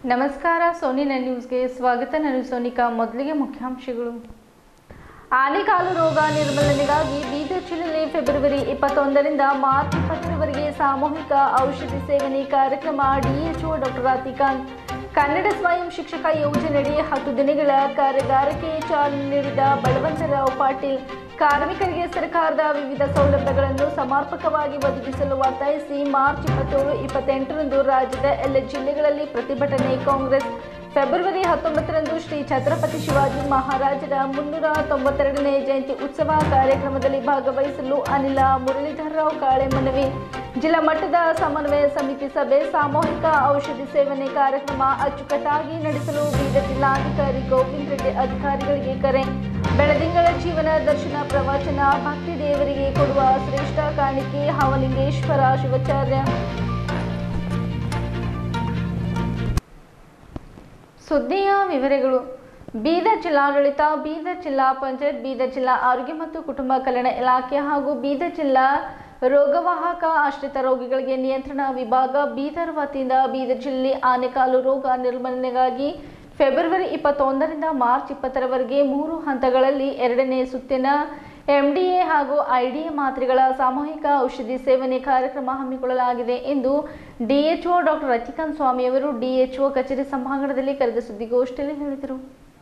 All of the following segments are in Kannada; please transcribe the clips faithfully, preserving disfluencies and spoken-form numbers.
ನಮಸ್ಕಾರ ಸೋನಿನ ನ್ಯೂಸ್ಗೆ ಸ್ವಾಗತ. ನಾನು ಸೋನಿಕಾ. ಮೊದಲಿಗೆ ಮುಖ್ಯಾಂಶಗಳು. ಆನೆಕಾಲು ರೋಗ ನಿರ್ಮೂಲನೆಗಾಗಿ ಬೀದರ್ ಜಿಲ್ಲೆಯಲ್ಲಿ ಫೆಬ್ರವರಿ ಇಪ್ಪತ್ತೊಂದರಿಂದ ಮಾರ್ಚ್ ಇಪ್ಪತ್ತರವರೆಗೆ ಸಾಮೂಹಿಕ ಔಷಧಿ ಸೇವನೆ ಕಾರ್ಯಕ್ರಮ. DHO doctor Ratikant. ಕನ್ನಡ ಸ್ವಯಂ ಶಿಕ್ಷಕ ಯೋಜನೆಯಡಿ ಹತ್ತು ದಿನಗಳ ಕಾರ್ಯಾಗಾರಕ್ಕೆ ಚಾಲನೆ ನೀಡಿದ ಬಲವಂತರಾವ್ ಪಾಟೀಲ್. ಕಾರ್ಮಿಕರಿಗೆ ಸರ್ಕಾರದ ವಿವಿಧ ಸೌಲಭ್ಯಗಳನ್ನು ಸಮರ್ಪಕವಾಗಿ ಒದಗಿಸಲು ಒತ್ತಾಯಿಸಿ ಮಾರ್ಚ್ ಇಪ್ಪತ್ತೇಳು ಇಪ್ಪತ್ತೆಂಟರಂದು ರಾಜ್ಯದ ಎಲ್ಲ ಜಿಲ್ಲೆಗಳಲ್ಲಿ ಪ್ರತಿಭಟನೆ. ಕಾಂಗ್ರೆಸ್. ಫೆಬ್ರವರಿ ಹತ್ತೊಂಬತ್ತರಂದು ಶ್ರೀ ಛತ್ರಪತಿ ಶಿವಾಜಿ ಮಹಾರಾಜರ ಮುನ್ನೂರ ತೊಂಬತ್ತೆರಡನೇ ಜಯಂತಿ ಉತ್ಸವ ಕಾರ್ಯಕ್ರಮದಲ್ಲಿ ಭಾಗವಹಿಸಲು ಅನಿಲ ಮುರಳೀಧರ್ ರಾವ್ ಕಾಳೆ ಮನವಿ. ಜಿಲ್ಲಾ ಮಟ್ಟದ ಸಮನ್ವಯ ಸಮಿತಿ ಸಭೆ. ಸಾಮೂಹಿಕ ಔಷಧಿ ಸೇವನೆ ಕಾರ್ಯಕ್ರಮ ಅಚ್ಚುಕಟ್ಟಾಗಿ ನಡೆಸಲು ಬೀದರ್ ಜಿಲ್ಲಾಧಿಕಾರಿ ಗೋವಿಂದ ರೆಡ್ಡಿ ಅಧಿಕಾರಿಗಳಿಗೆ ಕರೆ. ಬೆಳದಿಂಗಳ ಜೀವನ ದರ್ಶನ ಪ್ರವಚನ. ಭಕ್ತಿ ದೇವರಿಗೆ ಕೊಡುವ ಶ್ರೇಷ್ಠ ಕಾಣಿಕೆ. ಹಾವಲಿಂಗೇಶ್ವರ ಶಿವಾಚಾರ್ಯ. ಸುದ್ದಿಯ ವಿವರಗಳು. ಬೀದರ್ ಜಿಲ್ಲಾಡಳಿತ, ಬೀದರ್ ಜಿಲ್ಲಾ ಪಂಚಾಯತ್, ಬೀದರ್ ಜಿಲ್ಲಾ ಆರೋಗ್ಯ ಮತ್ತು ಕುಟುಂಬ ಕಲ್ಯಾಣ ಇಲಾಖೆ ಹಾಗೂ ಬೀದರ್ ಜಿಲ್ಲಾ ರೋಗವಾಹಕ ಆಶ್ರಿತ ರೋಗಿಗಳಿಗೆ ನಿಯಂತ್ರಣ ವಿಭಾಗ ಬೀದರ್ ವತಿಯಿಂದ ಬೀದರ್ ಜಿಲ್ಲೆ ಆನೆಕಾಲು ರೋಗ ನಿರ್ಮೂಲನೆಗಾಗಿ ಫೆಬ್ರವರಿ ಇಪ್ಪತ್ತೊಂದರಿಂದ ಮಾರ್ಚ್ ಇಪ್ಪತ್ತರವರೆಗೆ ಮೂರು ಹಂತಗಳಲ್ಲಿ ಎರಡನೇ ಸುತ್ತಿನ ಎಂಡಿಎ ಹಾಗೂ ಐಡಿಎ ಮಾತ್ರೆಗಳ ಸಾಮೂಹಿಕ ಔಷಧಿ ಸೇವನೆ ಕಾರ್ಯಕ್ರಮ ಹಮ್ಮಿಕೊಳ್ಳಲಾಗಿದೆ ಎಂದು ಡಿಎಚ್ಒ ಡಾಕ್ಟರ್ ರತಿಕಾಂತ್ ಸ್ವಾಮಿಯವರು ಡಿಎಚ್ಒ ಕಚೇರಿ ಸಭಾಂಗಣದಲ್ಲಿ ಕರೆದ ಸುದ್ದಿಗೋಷ್ಠಿಯಲ್ಲಿ ಹೇಳಿದರು.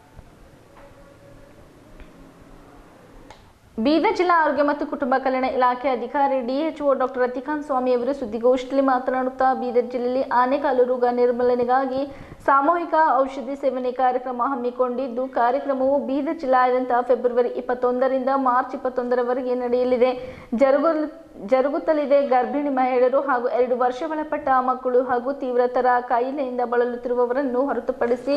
ಬೀದರ್ ಜಿಲ್ಲಾ ಆರೋಗ್ಯ ಮತ್ತು ಕುಟುಂಬ ಕಲ್ಯಾಣ ಇಲಾಖೆ ಅಧಿಕಾರಿ ಡಿಎಚ್ಒ ಡಾಕ್ಟರ್ ರತಿಕಾಂತ್ ಸ್ವಾಮಿಯವರು ಸುದ್ದಿಗೋಷ್ಠಿಯಲ್ಲಿ ಮಾತನಾಡುತ್ತಾ ಬೀದರ್ ಜಿಲ್ಲೆಯಲ್ಲಿ ಆನೆಕಾಲು ರೋಗ ನಿರ್ಮೂಲನೆಗಾಗಿ ಸಾಮೂಹಿಕ ಔಷಧಿ ಸೇವನೆ ಕಾರ್ಯಕ್ರಮ ಹಮ್ಮಿಕೊಂಡಿದ್ದು, ಕಾರ್ಯಕ್ರಮವು ಬೀದರ್ ಜಿಲ್ಲಾದ್ಯಂತ ಫೆಬ್ರವರಿ ಇಪ್ಪತ್ತೊಂದರಿಂದ ಮಾರ್ಚ್ ಇಪ್ಪತ್ತೊಂದರವರೆಗೆ ನಡೆಯಲಿದೆ ಜರುಗು ಜರುಗುತ್ತಲಿದೆ. ಗರ್ಭಿಣಿ ಮಹಿಳೆಯರು ಹಾಗೂ ಎರಡು ವರ್ಷ ಒಳಪಟ್ಟ ಮಕ್ಕಳು ಹಾಗೂ ತೀವ್ರತರ ಕಾಯಿಲೆಯಿಂದ ಬಳಲುತ್ತಿರುವವರನ್ನು ಹೊರತುಪಡಿಸಿ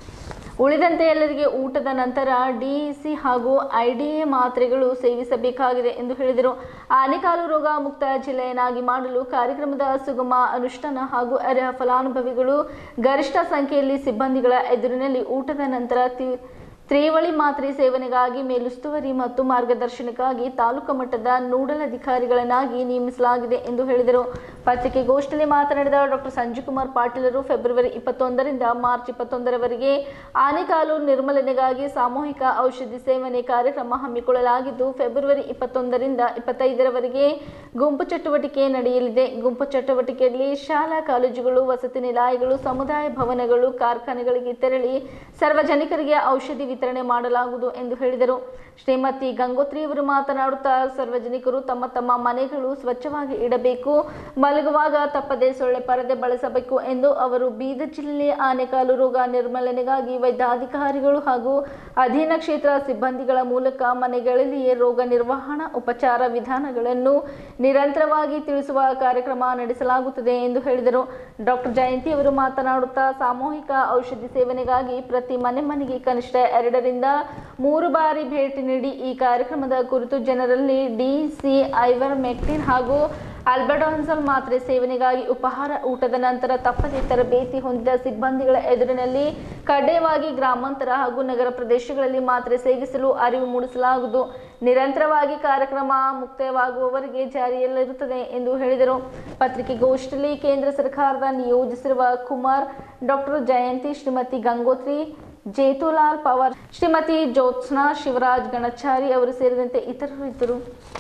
ಉಳಿದಂತೆ ಎಲ್ಲರಿಗೆ ಊಟದ ನಂತರ ಡಿಇಸಿ ಹಾಗೂ ಐಡಿಎ ಮಾತ್ರೆಗಳು ಸೇವಿಸಬೇಕಾಗಿದೆ ಎಂದು ಹೇಳಿದರು. ಆನೆಕಾಲು ರೋಗ ಮುಕ್ತ ಜಿಲ್ಲೆಯನ್ನಾಗಿ ಮಾಡಲು ಕಾರ್ಯಕ್ರಮದ ಸುಗಮ ಅನುಷ್ಠಾನ ಹಾಗೂ ಅರ್ಹ ಫಲಾನುಭವಿಗಳು ಗರಿಷ್ಠ ಸಂಖ್ಯೆಯಲ್ಲಿ ಸಿಬ್ಬಂದಿಗಳ ಎದುರಿನಲ್ಲಿ ಊಟದ ನಂತರ ತ್ರಿವಳಿ ಮಾತ್ರೆ ಸೇವನೆಗಾಗಿ ಮೇಲುಸ್ತುವಾರಿ ಮತ್ತು ಮಾರ್ಗದರ್ಶನಕ್ಕಾಗಿ ತಾಲೂಕು ಮಟ್ಟದ ನೋಡಲ್ ಅಧಿಕಾರಿಗಳನ್ನಾಗಿ ನೇಮಿಸಲಾಗಿದೆ ಎಂದು ಹೇಳಿದರು. ಪತ್ರಿಕೆಗೋಷ್ಠಿಯಲ್ಲಿ ಮಾತನಾಡಿದ ಡಾಕ್ಟರ್ ಸಂಜೀವ್ಕುಮಾರ್ ಪಾಟೀಲರು ಫೆಬ್ರವರಿ ಇಪ್ಪತ್ತೊಂದರಿಂದ ಮಾರ್ಚ್ ಇಪ್ಪತ್ತೊಂದರವರೆಗೆ ಆನೆಕಾಲು ನಿರ್ಮೂಲನೆಗಾಗಿ ಸಾಮೂಹಿಕ ಔಷಧಿ ಸೇವನೆ ಕಾರ್ಯಕ್ರಮ ಹಮ್ಮಿಕೊಳ್ಳಲಾಗಿದ್ದು, ಫೆಬ್ರವರಿ ಇಪ್ಪತ್ತೊಂದರಿಂದ ಇಪ್ಪತ್ತೈದರವರೆಗೆ ಗುಂಪು ಚಟುವಟಿಕೆ ನಡೆಯಲಿದೆ. ಗುಂಪು ಚಟುವಟಿಕೆಯಲ್ಲಿ ಶಾಲಾ ಕಾಲೇಜುಗಳು, ವಸತಿ ನಿಲಯಗಳು, ಸಮುದಾಯ ಭವನಗಳು, ಕಾರ್ಖಾನೆಗಳಿಗೆ ತೆರಳಿ ಸಾರ್ವಜನಿಕರಿಗೆ ಔಷಧಿ ವಿತರಣೆ ಮಾಡಲಾಗುವುದು ಎಂದು ಹೇಳಿದರು. ಶ್ರೀಮತಿ ಗಂಗೋತ್ರಿ ಅವರು ಮಾತನಾಡುತ್ತಾ ಸಾರ್ವಜನಿಕರು ತಮ್ಮ ತಮ್ಮ ಮನೆಗಳು ಸ್ವಚ್ಛವಾಗಿ ಇಡಬೇಕು, ಮಲಗುವಾಗ ತಪ್ಪದೆ ಸೊಳ್ಳೆ ಪರದೆ ಬಳಸಬೇಕು ಎಂದು ಅವರು ಬೀದರ್ ಜಿಲ್ಲೆ ಆನೆಕಾಲು ರೋಗ ನಿರ್ಮೂಲನೆಗಾಗಿ ವೈದ್ಯಾಧಿಕಾರಿಗಳು ಹಾಗೂ ಅಧೀನ ಕ್ಷೇತ್ರ ಸಿಬ್ಬಂದಿಗಳ ಮೂಲಕ ಮನೆಗಳಲ್ಲಿಯೇ ರೋಗ ನಿರ್ವಹಣಾ ಉಪಚಾರ ವಿಧಾನಗಳನ್ನು ನಿರಂತರವಾಗಿ ತಿಳಿಸುವ ಕಾರ್ಯಕ್ರಮ ನಡೆಸಲಾಗುತ್ತದೆ ಎಂದು ಹೇಳಿದರು. ಡಾಕ್ಟರ್ ಜಯಂತಿ ಅವರು ಮಾತನಾಡುತ್ತಾ ಸಾಮೂಹಿಕ ಔಷಧಿ ಸೇವನೆಗಾಗಿ ಪ್ರತಿ ಮನೆ ಮನೆಗೆ ಕನಿಷ್ಠ ಎರಡರಿಂದ ಮೂರು ಬಾರಿ ಭೇಟಿ ನೀಡಿ ಈ ಕಾರ್ಯಕ್ರಮದ ಕುರಿತು ಜನರಲ್ಲಿ ಡಿಸಿ, ಐವರ್ಮೆಕ್ಟಿನ್ ಹಾಗೂ ಆಲ್ಬೆಂಡಾಜೋಲ್ ಮಾತ್ರೆ ಸೇವನೆಗಾಗಿ ಉಪಹಾರ ಊಟದ ನಂತರ ತಪ್ಪದೆ ತರಬೇತಿ ಹೊಂದಿದ ಸಿಬ್ಬಂದಿಗಳ ಎದುರಿನಲ್ಲಿ ಕಡ್ಡಾಯವಾಗಿ ಗ್ರಾಮಾಂತರ ಹಾಗೂ ನಗರ ಪ್ರದೇಶಗಳಲ್ಲಿ ಮಾತ್ರೆ ಸೇವಿಸಲು ಅರಿವು ಮೂಡಿಸಲಾಗುವುದು. ನಿರಂತರವಾಗಿ ಕಾರ್ಯಕ್ರಮ ಮುಕ್ತಾಯವಾಗುವವರೆಗೆ ಜಾರಿಯಲ್ಲಿರುತ್ತದೆ ಎಂದು ಹೇಳಿದರು. ಪತ್ರಿಕೆಗೋಷ್ಠಿಯಲ್ಲಿ ಕೇಂದ್ರ ಸರ್ಕಾರದ ನಿಯೋಜಿಸಿರುವ ಕುಮಾರ್, ಡಾಕ್ಟರ್ ಜಯಂತಿ, ಶ್ರೀಮತಿ ಗಂಗೋತ್ರಿ, ಜೇತುಲಾಲ್ ಪವಾರ್, ಶ್ರೀಮತಿ ಜ್ಯೋತ್ಸ್ನಾ, ಶಿವರಾಜ್ ಗಣಚಾರಿ ಅವರು ಸೇರಿದಂತೆ ಇತರರು ಇದ್ದರು.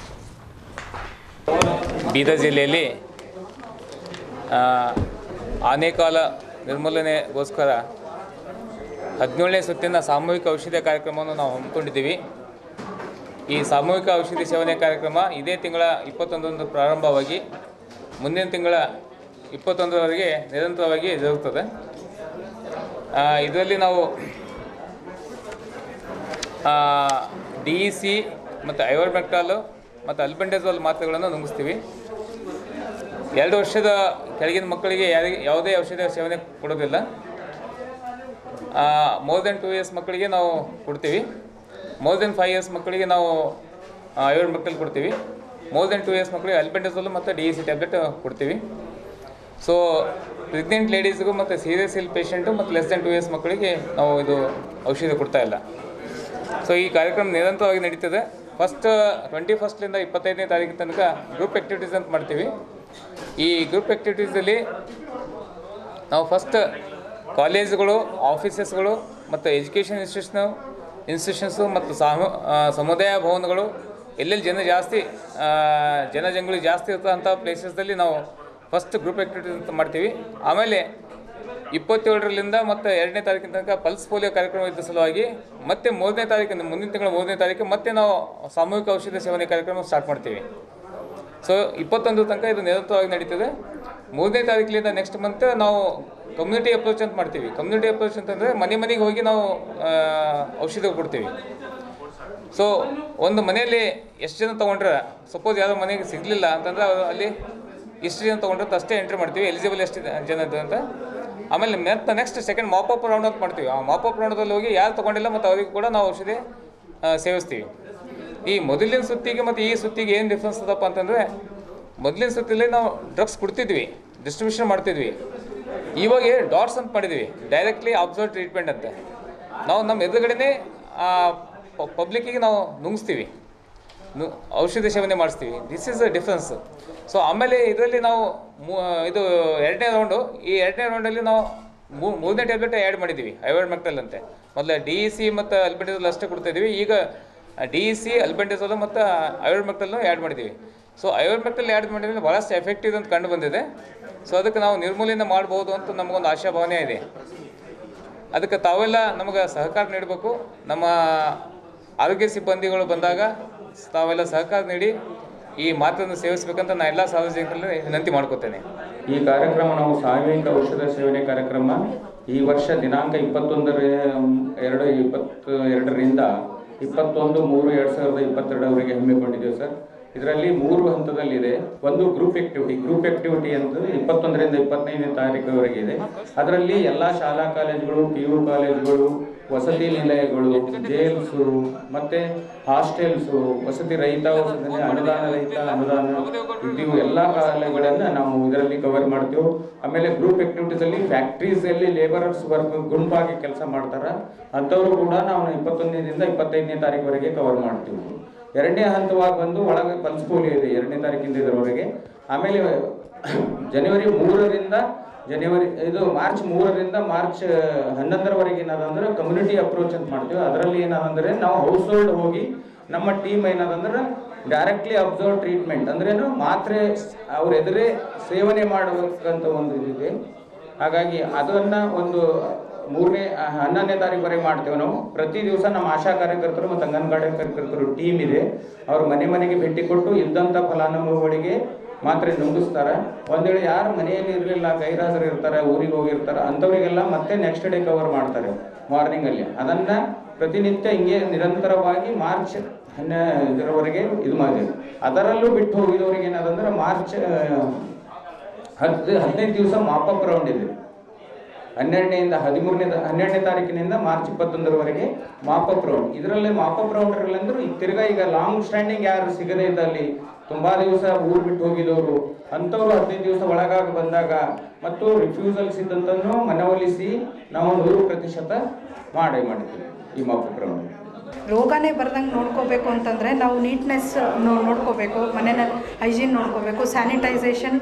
ಬೀದರ್ ಜಿಲ್ಲೆಯಲ್ಲಿ ಆನೆಕಾಲ ನಿರ್ಮೂಲನೆಗೋಸ್ಕರ ಹದಿನೇಳನೇ ಸುತ್ತಿನ ಸಾಮೂಹಿಕ ಔಷಧಿ ಕಾರ್ಯಕ್ರಮವನ್ನು ನಾವು ಹಮ್ಮಿಕೊಂಡಿದ್ದೀವಿ. ಈ ಸಾಮೂಹಿಕ ಔಷಧಿ ಸೇವನೆ ಕಾರ್ಯಕ್ರಮ ಇದೇ ತಿಂಗಳ ಇಪ್ಪತ್ತೊಂದರಂದು ಪ್ರಾರಂಭವಾಗಿ ಮುಂದಿನ ತಿಂಗಳ ಇಪ್ಪತ್ತೊಂದರವರೆಗೆ ನಿರಂತರವಾಗಿ ಜರುಗುತ್ತದೆ. ಇದರಲ್ಲಿ ನಾವು ಡಿ ಇ ಸಿ ಮತ್ತು ಐವರ್ಮೆಕ್ಟಾಲು ಮತ್ತು ಆಲ್ಬೆಂಡಾಜೋಲ್ ಮಾತ್ರೆಗಳನ್ನು ನುಂಗಿಸ್ತೀವಿ. ಎರಡು ವರ್ಷದ ಕೆಳಗಿನ ಮಕ್ಕಳಿಗೆ ಯಾರಿಗೆ ಯಾವುದೇ ಔಷಧ ಸೇವನೆ ಕೊಡೋದಿಲ್ಲ. ಮೋರ್ ದೆನ್ ಟೂ ಇಯರ್ಸ್ ಮಕ್ಕಳಿಗೆ ನಾವು ಕೊಡ್ತೀವಿ. ಮೋರ್ ದೆನ್ ಫೈವ್ ಇಯರ್ಸ್ ಮಕ್ಕಳಿಗೆ ನಾವು ಐವರ್ಮೆಕ್ಟಾಲ್ ಕೊಡ್ತೀವಿ. ಮೋರ್ ದೆನ್ ಟೂ ಇಯರ್ಸ್ ಮಕ್ಕಳಿಗೆ ಆಲ್ಬೆಂಡಾಜೋಲ್ ಮತ್ತು ಡಿ ಇ ಸಿ ಟ್ಯಾಬ್ಲೆಟ್ ಕೊಡ್ತೀವಿ. ಸೊ ಪ್ರೆಗ್ನೆಂಟ್ ಲೇಡೀಸ್ಗೂ ಮತ್ತು ಸೀರಿಯಸ್ ಇಲ್ ಪೇಷಂಟು ಮತ್ತು ಲೆಸ್ ದೆನ್ ಟೂ ಇಯರ್ಸ್ ಮಕ್ಕಳಿಗೆ ನಾವು ಇದು ಔಷಧಿ ಕೊಡ್ತಾ ಇಲ್ಲ. ಸೊ ಈ ಕಾರ್ಯಕ್ರಮ ನಿರಂತರವಾಗಿ ನಡೀತದೆ. ಫಸ್ಟ್ ಟ್ವೆಂಟಿ ಫಸ್ಟ್ಲಿಂದ ಇಪ್ಪತ್ತೈದನೇ ತಾರೀಕು ತನಕ ಗ್ರೂಪ್ ಆ್ಯಕ್ಟಿವಿಟೀಸ್ ಅಂತ ಮಾಡ್ತೀವಿ. ಈ ಗ್ರೂಪ್ ಆ್ಯಕ್ಟಿವಿಟೀಸಲ್ಲಿ ನಾವು ಫಸ್ಟ್ ಕಾಲೇಜುಗಳು, ಆಫೀಸಸ್ಗಳು ಮತ್ತು ಎಜುಕೇಷನ್ ಇನ್ಸ್ಟಿಟ್ಯೂಷನ್ ಇನ್ಸ್ಟಿಟ್ಯೂಷನ್ಸು ಮತ್ತು ಸಾಮು ಸಮುದಾಯ ಭವನಗಳು ಎಲ್ಲೆಲ್ಲಿ ಜನ ಜಾಸ್ತಿ ಜನಜಂಗುಳಿ ಜಾಸ್ತಿ ಇರ್ತಂಥ ಪ್ಲೇಸಸ್ದಲ್ಲಿ ನಾವು ಫಸ್ಟ್ ಗ್ರೂಪ್ ಆ್ಯಕ್ಟಿವಿಟೀಸ್ ಅಂತ ಮಾಡ್ತೀವಿ. ಆಮೇಲೆ ಇಪ್ಪತ್ತೇಳರಿಂದ ಮತ್ತು ಎರಡನೇ ತಾರೀಕಿನ ತನಕ ಪಲ್ಸ್ ಪೋಲಿಯೋ ಕಾರ್ಯಕ್ರಮ ಇದ್ದ ಸಲುವಾಗಿ ಮತ್ತೆ ಮೂರನೇ ತಾರೀಕಿನ ಮುಂದಿನ ತಿಂಗಳ ಮೂರನೇ ತಾರೀಕು ಮತ್ತೆ ನಾವು ಸಾಮೂಹಿಕ ಔಷಧ ಸೇವನೆ ಕಾರ್ಯಕ್ರಮ ಸ್ಟಾರ್ಟ್ ಮಾಡ್ತೀವಿ. ಸೊ ಇಪ್ಪತ್ತೊಂದು ತನಕ ಇದು ನಿರಂತರವಾಗಿ ನಡೀತದೆ. ಮೂರನೇ ತಾರೀಕಿನಿಂದ ನೆಕ್ಸ್ಟ್ ಮಂತ್ ನಾವು ಕಮ್ಯುನಿಟಿ ಅಪ್ರೋಚ್ ಅಂತ ಮಾಡ್ತೀವಿ. ಕಮ್ಯುನಿಟಿ ಅಪ್ರೋಚ್ ಅಂತಂದರೆ ಮನೆ ಮನೆಗೆ ಹೋಗಿ ನಾವು ಔಷಧ ಕೊಡ್ತೀವಿ. ಸೊ ಒಂದು ಮನೆಯಲ್ಲಿ ಎಷ್ಟು ಜನ ತೊಗೊಂಡ್ರೆ, ಸಪೋಸ್ ಯಾವುದೋ ಮನೆಗೆ ಸಿಗಲಿಲ್ಲ ಅಂತಂದರೆ ಅಲ್ಲಿ ಎಷ್ಟು ಜನ ತೊಗೊಂಡ್ರೆ ಅಷ್ಟೇ ಎಂಟ್ರಿ ಮಾಡ್ತೀವಿ, ಎಲಿಜಿಬಲ್ ಎಷ್ಟು ಜನ ಅಂತ. ಆಮೇಲೆ ಮತ್ತೆ ನೆಕ್ಸ್ಟ್ ಸೆಕೆಂಡ್ ಮಾಪಪ್ ರೌಂಡ್ ಅಂತ ಮಾಡ್ತೀವಿ. ಆ ಮಾಪಪ್ ರೌಂಡಲ್ಲಿ ಹೋಗಿ ಯಾರು ತೊಗೊಂಡಿಲ್ಲ ಮತ್ತು ಅವರಿಗೆ ಕೂಡ ನಾವು ಔಷಧಿ ಸೇವಿಸ್ತೀವಿ. ಈ ಮೊದಲಿನ ಸುತ್ತಿಗೆ ಮತ್ತು ಈ ಸುತ್ತಿಗೆ ಏನು ಡಿಫ್ರೆನ್ಸ್ ಅದಪ್ಪ ಅಂತಂದರೆ, ಮೊದಲಿನ ಸುತ್ತಿಲಿ ನಾವು ಡ್ರಗ್ಸ್ ಕೊಡ್ತಿದ್ವಿ, ಡಿಸ್ಟ್ರಿಬ್ಯೂಷನ್ ಮಾಡ್ತಿದ್ವಿ. ಇವಾಗ ಡಾಟ್ಸ್ ಅಂತ ಮಾಡಿದ್ವಿ, ಡೈರೆಕ್ಟ್ಲಿ ಅಬ್ಸರ್ವ್ ಟ್ರೀಟ್ಮೆಂಟ್ ಅಂತ. ನಾವು ನಮ್ಮ ಎದುರುಗಡೆನೇ ಪಬ್ಲಿಕ್ಕಿಗೆ ನಾವು ನುಂಗಿಸ್ತೀವಿ, ನು ಔಷಧಿ ಸೇವನೆ ಮಾಡಿಸ್ತೀವಿ. This is a difference. So ಆಮೇಲೆ ಇದರಲ್ಲಿ ನಾವು ಇದು ಎರಡನೇ ರೌಂಡು, ಈ ಎರಡನೇ ರೌಂಡಲ್ಲಿ ನಾವು ಮೂರನೇ ಟ್ಯಾಬ್ಲೆಟ್ ಆ್ಯಡ್ ಮಾಡಿದ್ದೀವಿ, ಐವರ್ಮೆಕ್ಟಲ್ ಅಂತೆ. ಮೊದಲು ಡಿ ಇ ಸಿ ಮತ್ತು ಅಲ್ಬೆಂಡಜೋಲ್ ಅಷ್ಟೇ ಕೊಡ್ತಾಯಿದ್ವಿ. ಈಗ ಡಿ ಇ ಸಿ, ಅಲ್ಬೆಂಡಜೋಲ್ ಮತ್ತು ಐವರ್ಮೆಕ್ಟಲ್ನು ಆ್ಯಡ್ ಮಾಡಿದ್ದೀವಿ. ಸೊ ಐವರ್ಮೆಕ್ಟಲ್ ಆ್ಯಡ್ ಮಾಡಿದ್ರೆ ಭಾಳಷ್ಟು ಎಫೆಕ್ಟಿವ್ ಅಂತ ಕಂಡು ಬಂದಿದೆ. ಸೊ ಅದಕ್ಕೆ ನಾವು ನಿರ್ಮೂಲನೆ ಮಾಡ್ಬೋದು ಅಂತ ನಮಗೊಂದು ಆಶಾಭಾವನೆ ಇದೆ. ಅದಕ್ಕೆ ತಾವೆಲ್ಲ ನಮಗೆ ಸಹಕಾರ ನೀಡಬೇಕು. ನಮ್ಮ ಆರೋಗ್ಯ ಸಿಬ್ಬಂದಿಗಳು ಬಂದಾಗ ತಾವೆಲ್ಲ ಸಹಕಾರ ನೀಡಿ ಈ ಮಾತನ್ನು ಸೇವಿಸಬೇಕಂತ ನಾನು ಎಲ್ಲ ಸಾರ್ವಜನಿಕರಲ್ಲಿ ವಿನಂತಿ ಮಾಡ್ಕೋತೇನೆ. ಈ ಕಾರ್ಯಕ್ರಮ ನಾವು ಸಾಮೂಹಿಕ ಔಷಧ ಸೇವನೆ ಕಾರ್ಯಕ್ರಮ ಈ ವರ್ಷ ದಿನಾಂಕ ಇಪ್ಪತ್ತೊಂದರ ಎರಡು ಇಪ್ಪತ್ತು ಎರಡರಿಂದ ಇಪ್ಪತ್ತೊಂದು ಮೂರು ಎರಡು ಸಾವಿರದ ಇಪ್ಪತ್ತೆರಡರವರೆಗೆ ಹಮ್ಮಿಕೊಂಡಿದ್ದೇವೆ ಸರ್. ಇದರಲ್ಲಿ ಮೂರು ಹಂತದಲ್ಲಿದೆ. ಒಂದು ಗ್ರೂಪ್ ಆ್ಯಕ್ಟಿವಿಟಿ ಗ್ರೂಪ್ ಆ್ಯಕ್ಟಿವಿಟಿ ಅಂತ ಇಪ್ಪತ್ತೊಂದರಿಂದ ಇಪ್ಪತ್ತೈದನೇ ತಾರೀಕುವರೆಗೆ ಇದೆ. ಅದರಲ್ಲಿ ಎಲ್ಲ ಶಾಲಾ ಕಾಲೇಜುಗಳು, ಪಿ ಯು ಕಾಲೇಜುಗಳು, ವಸತಿ ನಿಲಯಗಳು, ಜೇಲ್ಸು ಮತ್ತು ಹಾಸ್ಟೆಲ್ಸು, ವಸತಿ ರಹಿತ, ವಸತಿ ಅನುದಾನ ರಹಿತ, ಅನುದಾನ ಇವು ಎಲ್ಲ ಕಾಲೇಜುಗಳನ್ನು ನಾವು ಇದರಲ್ಲಿ ಕವರ್ ಮಾಡ್ತೀವಿ. ಆಮೇಲೆ ಗ್ರೂಪ್ ಆ್ಯಕ್ಟಿವಿಟೀಸಲ್ಲಿ ಫ್ಯಾಕ್ಟ್ರೀಸಲ್ಲಿ ಲೇಬರರ್ಸ್ ವರ್ಕ್ ಗುಂಪಾಗಿ ಕೆಲಸ ಮಾಡ್ತಾರೆ, ಅಂಥವರು ಕೂಡ ನಾವು ಇಪ್ಪತ್ತೊಂದರಿಂದ ಇಪ್ಪತ್ತೈದನೇ ತಾರೀಕುವರೆಗೆ ಕವರ್ ಮಾಡ್ತೀವಿ. ಎರಡನೇ ಹಂತವಾಗಿ ಬಂದು ಒಳಗೆ ಪಲ್ಸ್ ಪೋಲಿಯೋ ಇದೆ ಎರಡನೇ ತಾರೀಕಿಂದ ಇದರವರೆಗೆ. ಆಮೇಲೆ ಜನವರಿ ಮೂರರಿಂದ ಜನವರಿ ಇದು ಮಾರ್ಚ್ ಮೂರರಿಂದ ಮಾರ್ಚ್ ಹನ್ನೊಂದರವರೆಗೆ ಏನಾದಂದ್ರೆ ಕಮ್ಯುನಿಟಿ ಅಪ್ರೋಚ್ ಅಂತ ಮಾಡ್ತೀವಿ. ಅದರಲ್ಲಿ ಏನಾದಂದರೆ ನಾವು ಹೌಸ್ ಹೋಲ್ಡ್ ಹೋಗಿ ನಮ್ಮ ಟೀಮ್ ಏನಾದಂದ್ರೆ ಡೈರೆಕ್ಟ್ಲಿ ಅಬ್ಸರ್ವ್ ಟ್ರೀಟ್ಮೆಂಟ್ ಅಂದ್ರೇನು ಮಾತ್ರೆ ಅವ್ರ ಎದುರೇ ಸೇವನೆ ಮಾಡಬೇಕಂತ ಒಂದು ಇದಿದೆ. ಹಾಗಾಗಿ ಅದನ್ನು ಒಂದು ಮೂರನೇ ಹನ್ನೊಂದನೇ ತಾರೀಕುವರೆಗೆ ಮಾಡ್ತೇವೆ ನಾವು. ಪ್ರತಿ ದಿವಸ ನಮ್ಮ ಆಶಾ ಕಾರ್ಯಕರ್ತರು ಮತ್ತು ಅಂಗನವಾಡಿ ಕಾರ್ಯಕರ್ತರು ಟೀಮ್ ಇದೆ, ಅವ್ರ ಮನೆ ಮನೆಗೆ ಭೇಟಿ ಕೊಟ್ಟು ಇದ್ದಂಥ ಫಲಾನುಭವಿಗಳಿಗೆ ಮಾತ್ರೆ ನುಂಗಿಸ್ತಾರೆ. ಒಂದು ವೇಳೆ ಯಾರು ಮನೆಯಲ್ಲಿ ಇರಲಿಲ್ಲ, ಗೈರಾಜರು ಇರ್ತಾರೆ, ಊರಿಗೆ ಹೋಗಿರ್ತಾರೆ, ಅಂಥವರಿಗೆಲ್ಲ ಮತ್ತೆ ನೆಕ್ಸ್ಟ್ ಡೇ ಕವರ್ ಮಾಡ್ತಾರೆ ಮಾರ್ನಿಂಗಲ್ಲಿ. ಅದನ್ನು ಪ್ರತಿನಿತ್ಯ ಹಿಂಗೆ ನಿರಂತರವಾಗಿ ಮಾರ್ಚ್ ಹನ್ನ ಇದರವರೆಗೆ ಇದು ಮಾಡಿದೆ. ಅದರಲ್ಲೂ ಬಿಟ್ಟು ಹೋಗಿದವ್ರಿಗೆ ಏನಾದಂದ್ರೆ ಮಾರ್ಚ್ ಹತ್ತು ಹದಿನೈದು ದಿವಸ ಮಾಪಪ್ ರೌಂಡ್ ಇದೆ. ಹನ್ನೆರಡನೆಯಿಂದ ಹದಿಮೂರನೇ ಹನ್ನೆರಡನೇ ತಾರೀಕಿನಿಂದ ಮಾರ್ಚ್ ಇಪ್ಪತ್ತೊಂದರವರೆಗೆ ಮಾಪಪ್ ರೌಂಡ್. ಇದರಲ್ಲಿ ಮಾಪಪ್ ರೌಂಡ್ಗಳಂದ್ರೆ ಈಗ ತಿರ್ಗಾ ಈಗ ಲಾಂಗ್ ಸ್ಟ್ಯಾಂಡಿಂಗ್ ಯಾರು ಸಿಗದೇ ಇದ್ದಲ್ಲಿ, ತುಂಬ ದಿವಸ ಊರು ಬಿಟ್ಟು ಹೋಗಿದವರು ಅಂಥವ್ರು ಹದಿನೈದು ದಿವಸ ಒಳಗಾಗಿ ಬಂದಾಗ ಮತ್ತು ರಿಫ್ಯೂಸಲ್ಸ್ ಇದ್ದಂತನ್ನು ಮನವೊಲಿಸಿ ನಾವು ನೂರು ಪ್ರತಿಶತ ಮಾಡೇ ಮಾಡ್ತೀವಿ ಈ ಮಾಪಪ್ ರೌಂಡ್. ರೋಗನೇ ಬರ್ದಂಗೆ ನೋಡ್ಕೋಬೇಕು ಅಂತಂದರೆ ನಾವು ನೀಟ್ನೆಸ್ ನೋಡ್ಕೋಬೇಕು, ಮನೆಯಲ್ಲಿ ಹೈಜೀನ್ ನೋಡ್ಕೋಬೇಕು, ಸ್ಯಾನಿಟೈಸೇಷನ್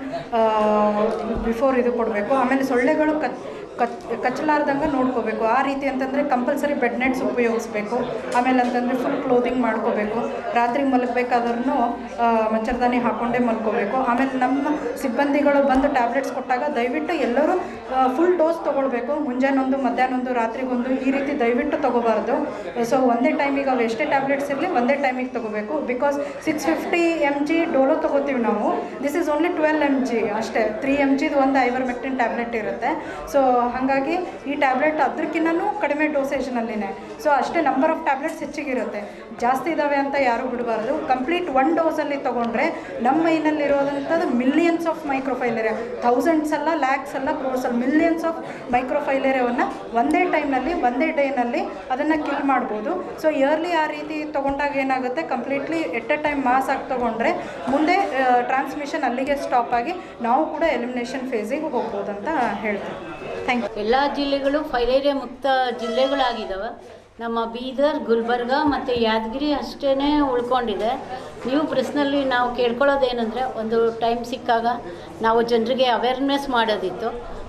ಬಿಫೋರ್ ಇದು ಕೊಡಬೇಕು. ಆಮೇಲೆ ಸೊಳ್ಳೆಗಳು ಕಚ್ ಕಚ್ ಕಚ್ಚಲಾರ್ದಂಗೆ ನೋಡ್ಕೋಬೇಕು. ಆ ರೀತಿ ಅಂತಂದರೆ ಕಂಪಲ್ಸರಿ ಬೆಡ್ ನೆಟ್ಸ್ ಉಪಯೋಗಿಸ್ಬೇಕು. ಆಮೇಲೆ ಅಂತಂದರೆ ಫುಲ್ ಕ್ಲೋದಿಂಗ್ ಮಾಡ್ಕೋಬೇಕು. ರಾತ್ರಿ ಮಲಗಬೇಕಾದ್ರೂ ಮಚ್ಚರ್ದಾನಿ ಹಾಕ್ಕೊಂಡೇ ಮಲ್ಕೋಬೇಕು. ಆಮೇಲೆ ನಮ್ಮ ಸಿಬ್ಬಂದಿಗಳು ಬಂದು ಟ್ಯಾಬ್ಲೆಟ್ಸ್ ಕೊಟ್ಟಾಗ ದಯವಿಟ್ಟು ಎಲ್ಲರೂ ಫುಲ್ ಡೋಸ್ ತೊಗೊಳ್ಬೇಕು. ಮುಂಜಾನೊಂದು, ಮಧ್ಯಾಹ್ನೊಂದು, ರಾತ್ರಿಗೊಂದು, ಈ ರೀತಿ ದಯವಿಟ್ಟು ತೊಗೋಬಾರ್ದು. ಸೊ ಒಂದೇ ಟೈಮಿಗೆ ಅವು ಎಷ್ಟೇ ಟ್ಯಾಬ್ಲೆಟ್ಸ್ ಇರಲಿ ಒಂದೇ ಟೈಮಿಗೆ ತೊಗೋಬೇಕು. Because six fifty M G Dolo ತೊಗೋತೀವಿ ನಾವು. This is only twelve M G ಅಷ್ಟೇ. ತ್ರೀ ಎಮ್ ಜಿದು ಒಂದು ಐವರ್ಮೆಕ್ಟಿನ್ ಟ್ಯಾಬ್ಲೆಟ್ ಇರುತ್ತೆ. ಸೊ ಹಾಗಾಗಿ ಈ ಟ್ಯಾಬ್ಲೆಟ್ ಅದಕ್ಕಿಂತನೂ ಕಡಿಮೆ ಡೋಸೇಜ್ನಲ್ಲಿನೇ. ಸೊ ಅಷ್ಟೇ ನಂಬರ್ ಆಫ್ ಟ್ಯಾಬ್ಲೆಟ್ಸ್ ಹೆಚ್ಚಿಗಿರುತ್ತೆ. ಜಾಸ್ತಿ ಇದ್ದಾವೆ ಅಂತ ಯಾರೂ ಬಿಡಬಾರ್ದು. ಕಂಪ್ಲೀಟ್ ಒನ್ ಡೋಸಲ್ಲಿ ತೊಗೊಂಡ್ರೆ ನಮ್ಮ ಮೈನಲ್ಲಿರೋದಂಥದ್ದು ಮಿಲಿಯನ್ಸ್ ಆಫ್ ಮೈಕ್ರೋಫೈಲೇರಿಯಾ, ಥೌಸಂಡ್ಸ್ ಅಲ್ಲ, ಲ್ಯಾಕ್ಸ್ ಅಲ್ಲ, ಕ್ರೋರ್ಸ್ ಅಲ್ಲ, ಮಿಲಿಯನ್ಸ್ ಆಫ್ ಮೈಕ್ರೋಫೈಲೇರಿಯಾವನ್ನು ಒಂದೇ ಟೈಮ್ನಲ್ಲಿ ಒಂದೇ ಡೇನಲ್ಲಿ ಅದನ್ನು ಕಿಲ್ ಮಾಡ್ಬೋದು. ಸೊ ಇಯರ್ಲಿ ಆ ರೀತಿ ತೊಗೊಂಡಾಗ ಏನಾಗುತ್ತೆ, completely at a time mass ಆಗಿ ತೊಗೊಂಡ್ರೆ ಮುಂದೆ ಟ್ರಾನ್ಸ್ಮಿಷನ್ ಅಲ್ಲಿಗೆ ಸ್ಟಾಪ್ ಆಗಿ ನಾವು ಕೂಡ ಎಲಿಮಿನೇಷನ್ ಫೇಸಿಗೆ ಹೋಗ್ಬೋದು ಅಂತ ಹೇಳ್ತೀವಿ. Thank you. ಎಲ್ಲ ಜಿಲ್ಲೆಗಳು ಫೈಲೇರಿಯಾ ಮುಕ್ತ ಜಿಲ್ಲೆಗಳಾಗಿದ್ದಾವೆ. ನಮ್ಮ ಬೀದರ್, ಗುಲ್ಬರ್ಗ ಮತ್ತು ಯಾದಗಿರಿ ಅಷ್ಟೇ ಉಳ್ಕೊಂಡಿದೆ. ನೀವು ಪ್ರಶ್ನಲ್ಲಿ ನಾವು ಕೇಳ್ಕೊಳ್ಳೋದೇನೆಂದರೆ, ಒಂದು ಟೈಮ್ ಸಿಕ್ಕಾಗ ನಾವು ಜನರಿಗೆ ಅವೇರ್ನೆಸ್ ಮಾಡೋದಿತ್ತು.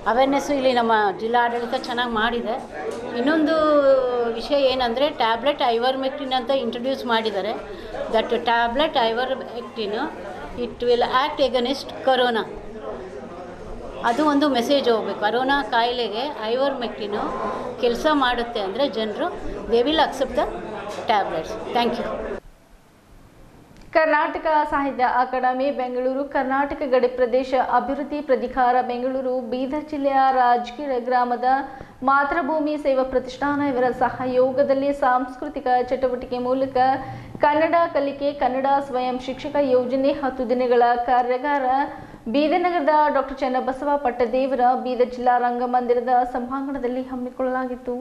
ಅವೇರ್ನೆಸ್ಸು ಇಲ್ಲಿ ನಮ್ಮ ಜಿಲ್ಲಾಡಳಿತ ಚೆನ್ನಾಗಿ ಮಾಡಿದೆ. ಇನ್ನೊಂದು ವಿಷಯ ಏನಂದರೆ ಟ್ಯಾಬ್ಲೆಟ್ ಐವರ್ಮೆಕ್ಟಿನ್ ಅಂತ ಇಂಟ್ರೊಡ್ಯೂಸ್ ಮಾಡಿದ್ದಾರೆ. That tablet ivermectin it will act against corona. ಅದು ಒಂದು ಮೆಸೇಜ್ ಹೋಗಬೇಕು. ಕರೋನಾ ಕಾಯಿಲೆಗೆ ಐವರ್ಮೆಕ್ಟಿನು ಕೆಲಸ ಮಾಡುತ್ತೆ ಅಂದರೆ ಜನರು they will accept the tablets. Thank you. Karnataka Sahitya academy Bengaluru, Karnataka ಗಡಿ ಪ್ರದೇಶ ಅಭಿವೃದ್ಧಿ ಪ್ರಾಧಿಕಾರ ಬೆಂಗಳೂರು, ಬೀದರ್ ಜಿಲ್ಲೆಯ ರಾಜಗಿರ ಗ್ರಾಮದ ಮಾತೃಭೂಮಿ ಸೇವಾ ಪ್ರತಿಷ್ಠಾನ ಇವರ ಸಹಯೋಗದಲ್ಲಿ ಸಾಂಸ್ಕೃತಿಕ ಚಟುವಟಿಕೆ ಮೂಲಕ ಕನ್ನಡ ಕಲಿಕೆ, ಕನ್ನಡ ಸ್ವಯಂ ಶಿಕ್ಷಕ ಯೋಜನೆ ಹತ್ತು ದಿನಗಳ ಕಾರ್ಯಾಗಾರ ಬೀದರ್ ನಗರದ ಡಾಕ್ಟರ್ ಚನ್ನಬಸವ ಪಟ್ಟದೇವರ ಬೀದರ್ ಜಿಲ್ಲಾ ರಂಗಮಂದಿರದ ಸಭಾಂಗಣದಲ್ಲಿ ಹಮ್ಮಿಕೊಳ್ಳಲಾಗಿತ್ತು.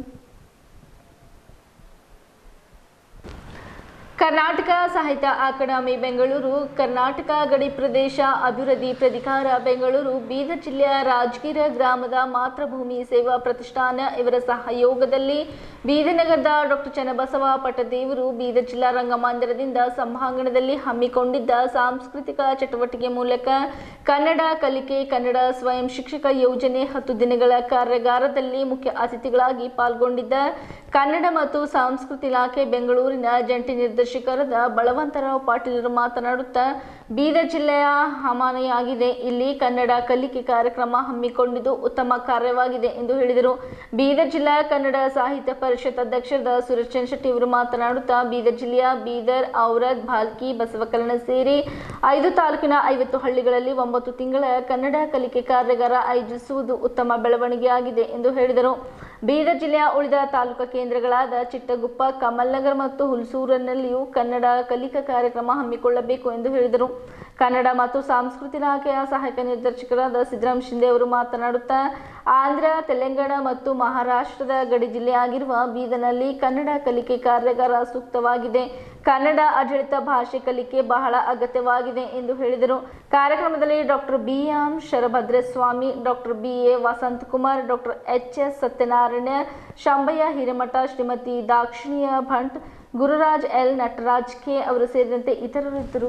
ಕರ್ನಾಟಕ ಸಾಹಿತ್ಯ ಅಕಾಡೆಮಿ ಬೆಂಗಳೂರು, ಕರ್ನಾಟಕ ಗಡಿ ಪ್ರದೇಶ ಅಭಿವೃದ್ಧಿ ಪ್ರಾಧಿಕಾರ ಬೆಂಗಳೂರು, ಬೀದರ್ ಜಿಲ್ಲೆಯ ರಾಜಗಿರ ಗ್ರಾಮದ ಮಾತೃಭೂಮಿ ಸೇವಾ ಪ್ರತಿಷ್ಠಾನ ಇವರ ಸಹಯೋಗದಲ್ಲಿ ಬೀದರ್ ನಗರದ ಡಾಕ್ಟರ್ ಚನ್ನಬಸವ ಪಟ್ಟದೇವರು ಬೀದರ್ ಜಿಲ್ಲಾ ರಂಗಮಂದಿರದಿಂದ ಸಭಾಂಗಣದಲ್ಲಿ ಹಮ್ಮಿಕೊಂಡಿದ್ದ ಸಾಂಸ್ಕೃತಿಕ ಚಟುವಟಿಕೆ ಮೂಲಕ ಕನ್ನಡ ಕಲಿಕೆ, ಕನ್ನಡ ಸ್ವಯಂ ಶಿಕ್ಷಕ ಯೋಜನೆ ಹತ್ತು ದಿನಗಳ ಕಾರ್ಯಾಗಾರದಲ್ಲಿ ಮುಖ್ಯ ಅತಿಥಿಗಳಾಗಿ ಪಾಲ್ಗೊಂಡಿದ್ದ ಕನ್ನಡ ಮತ್ತು ಸಂಸ್ಕೃತಿ ಇಲಾಖೆ ಬೆಂಗಳೂರಿನ ಜಂಟಿ ನಿರ್ದೇಶಕರಾದ ಬಳವಂತರಾವ್ ಪಾಟೀಲರು ಮಾತನಾಡುತ್ತಾ, ಬೀದರ್ ಜಿಲ್ಲೆಯ ಹಮಾನೆಯಾಗಿದೆ. ಇಲ್ಲಿ ಕನ್ನಡ ಕಲಿಕೆ ಕಾರ್ಯಕ್ರಮ ಹಮ್ಮಿಕೊಂಡಿದ್ದು ಉತ್ತಮ ಕಾರ್ಯವಾಗಿದೆ ಎಂದು ಹೇಳಿದರು. ಬೀದರ್ ಜಿಲ್ಲಾ ಕನ್ನಡ ಸಾಹಿತ್ಯ ಪರಿಷತ್ ಅಧ್ಯಕ್ಷರಾದ ಸುರೇಶ್ ಶೆಟ್ಟಿ ಅವರು ಮಾತನಾಡುತ್ತಾ, ಬೀದರ್ ಜಿಲ್ಲೆಯ ಬೀದರ್, ಔರದ್, ಭಾಲ್ಕಿ, ಬಸವಕಲ್ಯಾಣ ಸೇರಿ ಐದು ತಾಲೂಕಿನ ಐವತ್ತು ಹಳ್ಳಿಗಳಲ್ಲಿ ಒಂಬತ್ತು ತಿಂಗಳ ಕನ್ನಡ ಕಲಿಕೆ ಕಾರ್ಯಾಗಾರ ಆಯೋಜಿಸುವುದು ಉತ್ತಮ ಬೆಳವಣಿಗೆಯಾಗಿದೆ ಎಂದು ಹೇಳಿದರು. ಬೀದರ್ ಜಿಲ್ಲೆಯ ಉಳಿದ ತಾಲೂಕು ಕೇಂದ್ರಗಳಾದ ಚಿಟ್ಟಗುಪ್ಪ, ಕಮಲ್ನಗರ್ ಮತ್ತು ಹುಲ್ಸೂರಿನಲ್ಲಿಯೂ ಕನ್ನಡ ಕಲಿಕಾ ಕಾರ್ಯಕ್ರಮ ಹಮ್ಮಿಕೊಳ್ಳಬೇಕು ಎಂದು ಹೇಳಿದರು. ಕನ್ನಡ ಮತ್ತು ಸಂಸ್ಕೃತಿ ಇಲಾಖೆಯ ಸಹಾಯಕ ನಿರ್ದೇಶಕರಾದ ಸಿದ್ದರಾಮ್ ಶಿಂದೆ ಅವರು ಮಾತನಾಡುತ್ತಾ, ಆಂಧ್ರ, ತೆಲಂಗಾಣ ಮತ್ತು ಮಹಾರಾಷ್ಟ್ರದ ಗಡಿ ಜಿಲ್ಲೆಯಾಗಿರುವ ಬೀದರ್ನಲ್ಲಿ ಕನ್ನಡ ಕಲಿಕೆ ಕಾರ್ಯಾಗಾರ ಸೂಕ್ತವಾಗಿದೆ. ಕನ್ನಡ ಆಡಳಿತ ಭಾಷೆ ಕಲಿಕೆ ಬಹಳ ಅಗತ್ಯವಾಗಿದೆ ಎಂದು ಹೇಳಿದರು. ಕಾರ್ಯಕ್ರಮದಲ್ಲಿ doctor B M Sharabhadraswamy, doctor B A Vasantakumar, doctor H S Satyanarayana, Shambhayya Hiremath, Shrimati Dakshiniya Bhat, Gururaj L, Nataraj K ಅವರು ಸೇರಿದಂತೆ ಇತರರು ಇದ್ದರು.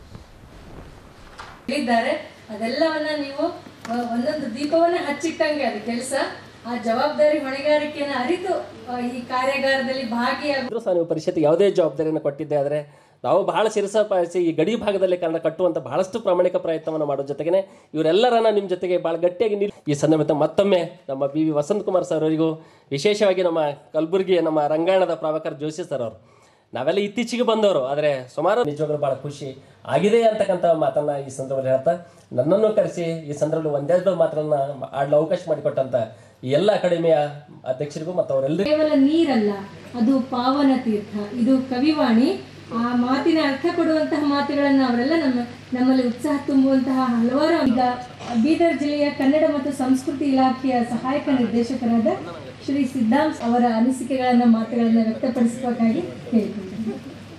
ಅದೆಲ್ಲವನ್ನ ನೀವು ಒಂದೊಂದು ದೀಪವನ್ನ ಹಚ್ಚಿಟ್ಟಂಗೆ ಅದು ಕೆಲಸ, ಆ ಜವಾಬ್ದಾರಿ ಹೊಣೆಗಾರಿಕೆಯನ್ನು ಅರಿತು ಈ ಕಾರ್ಯಾಗಾರದಲ್ಲಿ ಭಾಗಿಯಾಗ ನೀವು ಪರಿಷತ್ಗೆ ಯಾವುದೇ ಜವಾಬ್ದಾರಿಯನ್ನು ಕೊಟ್ಟಿದ್ದೆ ಆದರೆ ನಾವು ಬಹಳ ಶಿರಸಾವಹಿಸಿ ಈ ಗಡಿ ಭಾಗದಲ್ಲಿ ಕನ್ನಡ ಕಟ್ಟುವಂಥ ಬಹಳಷ್ಟು ಪ್ರಾಮಾಣಿಕ ಪ್ರಯತ್ನವನ್ನು ಮಾಡೋ ಜೊತೆಗೆ ಇವರೆಲ್ಲರನ್ನ ನಿಮ್ಮ ಜೊತೆಗೆ ಭಾಳ ಗಟ್ಟಿಯಾಗಿ ನಿಲ್ ಈ ಸಂದರ್ಭದ ಮತ್ತೊಮ್ಮೆ ನಮ್ಮ ಬಿ ವಿ ವಸಂತಕುಮಾರ್ ಸರ್ ಅವರಿಗೂ, ವಿಶೇಷವಾಗಿ ನಮ್ಮ ಕಲಬುರಗಿ ನಮ್ಮ ರಂಗಾಯಣದ ಪ್ರಾವಕರ್ ಜೋಶಿ ಸರ್ ಅವರು, ನಾವೆಲ್ಲ ಇತ್ತೀಚೆಗೆ ಬಂದವರು, ಆದರೆ ಸುಮಾರು ನಿಜವಾಗ್ಲೂ ಭಾಳ ಖುಷಿ ಆಗಿದೆ ಅಂತಕ್ಕಂಥ ಮಾತನ್ನು ಈ ಸಂದರ್ಭದಲ್ಲಿ ಹೇಳ್ತಾ, ನನ್ನನ್ನು ಕರೆಸಿ ಈ ಸಂದರ್ಭದಲ್ಲಿ ಒಂದೆರಡು ಮಾತನ್ನ ಆಡಲು ಅವಕಾಶ ಮಾಡಿಕೊಟ್ಟಂಥ ಈ ಎಲ್ಲ ಅಕಾಡೆಮಿಯ ಅಧ್ಯಕ್ಷರಿಗೂ ಮತ್ತು ಅವರೆಲ್ಲರಿಗೂ. ಕೇವಲ ನೀರಲ್ಲ, ಅದು ಪಾವನ ತೀರ್ಥ, ಇದು ಕವಿವಾಣಿ. ಆ ಮಾತಿನ ಅರ್ಥ ಕೊಡುವಂತಹ ಮಾತುಗಳನ್ನು ಅವರೆಲ್ಲ ನಮ್ಮ ನಮ್ಮಲ್ಲಿ ಉತ್ಸಾಹ ತುಂಬುವಂತಹ ಹಲವಾರು. ಈಗ ಬೀದರ್ ಜಿಲ್ಲೆಯ ಕನ್ನಡ ಮತ್ತು ಸಂಸ್ಕೃತಿ ಇಲಾಖೆಯ ಸಹಾಯಕ ನಿರ್ದೇಶಕರಾದ ಶ್ರೀ ಸಿದ್ದಾಮ್ ಅವರ ಅನಿಸಿಕೆಗಳನ್ನು ಮಾತುಗಳನ್ನು ವ್ಯಕ್ತಪಡಿಸಬೇಕಾಗಿ ಕೇಳಿಕೊಂಡಿದ್ದೇನೆ.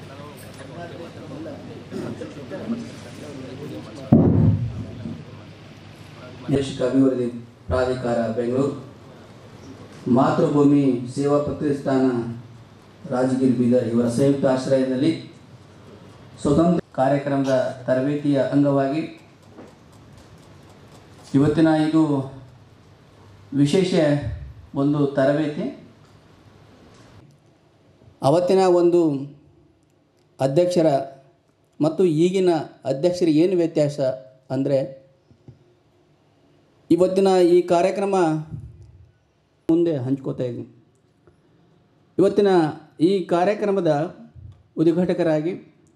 ದೇಶಿಕ ಅಭಿವೃದ್ಧಿ ಪ್ರಾಧಿಕಾರ ಬೆಂಗಳೂರು, ಮಾತೃಭೂಮಿ ಸೇವಾ ಪ್ರತಿಷ್ಠಾನ ರಾಜಗಿರಿ ಬೀದರ್ ಇವರ ಸಂಯುಕ್ತ ಆಶ್ರಯದಲ್ಲಿ ಸ್ವತಂತ್ರ ಕಾರ್ಯಕ್ರಮದ ತರಬೇತಿಯ ಅಂಗವಾಗಿ ಇವತ್ತಿನ ಇದು ವಿಶೇಷ ಒಂದು ತರಬೇತಿ. ಅವತ್ತಿನ ಒಂದು ಅಧ್ಯಕ್ಷರ ಮತ್ತು ಈಗಿನ ಅಧ್ಯಕ್ಷರಿಗೆ ಏನು ವ್ಯತ್ಯಾಸ ಅಂದರೆ, ಇವತ್ತಿನ ಈ ಕಾರ್ಯಕ್ರಮ ಮುಂದೆ ಹಂಚ್ಕೋತಾ ಇದ್ದೀನಿ. ಇವತ್ತಿನ ಈ ಕಾರ್ಯಕ್ರಮದ ಉದ್ಘಾಟಕರಾಗಿ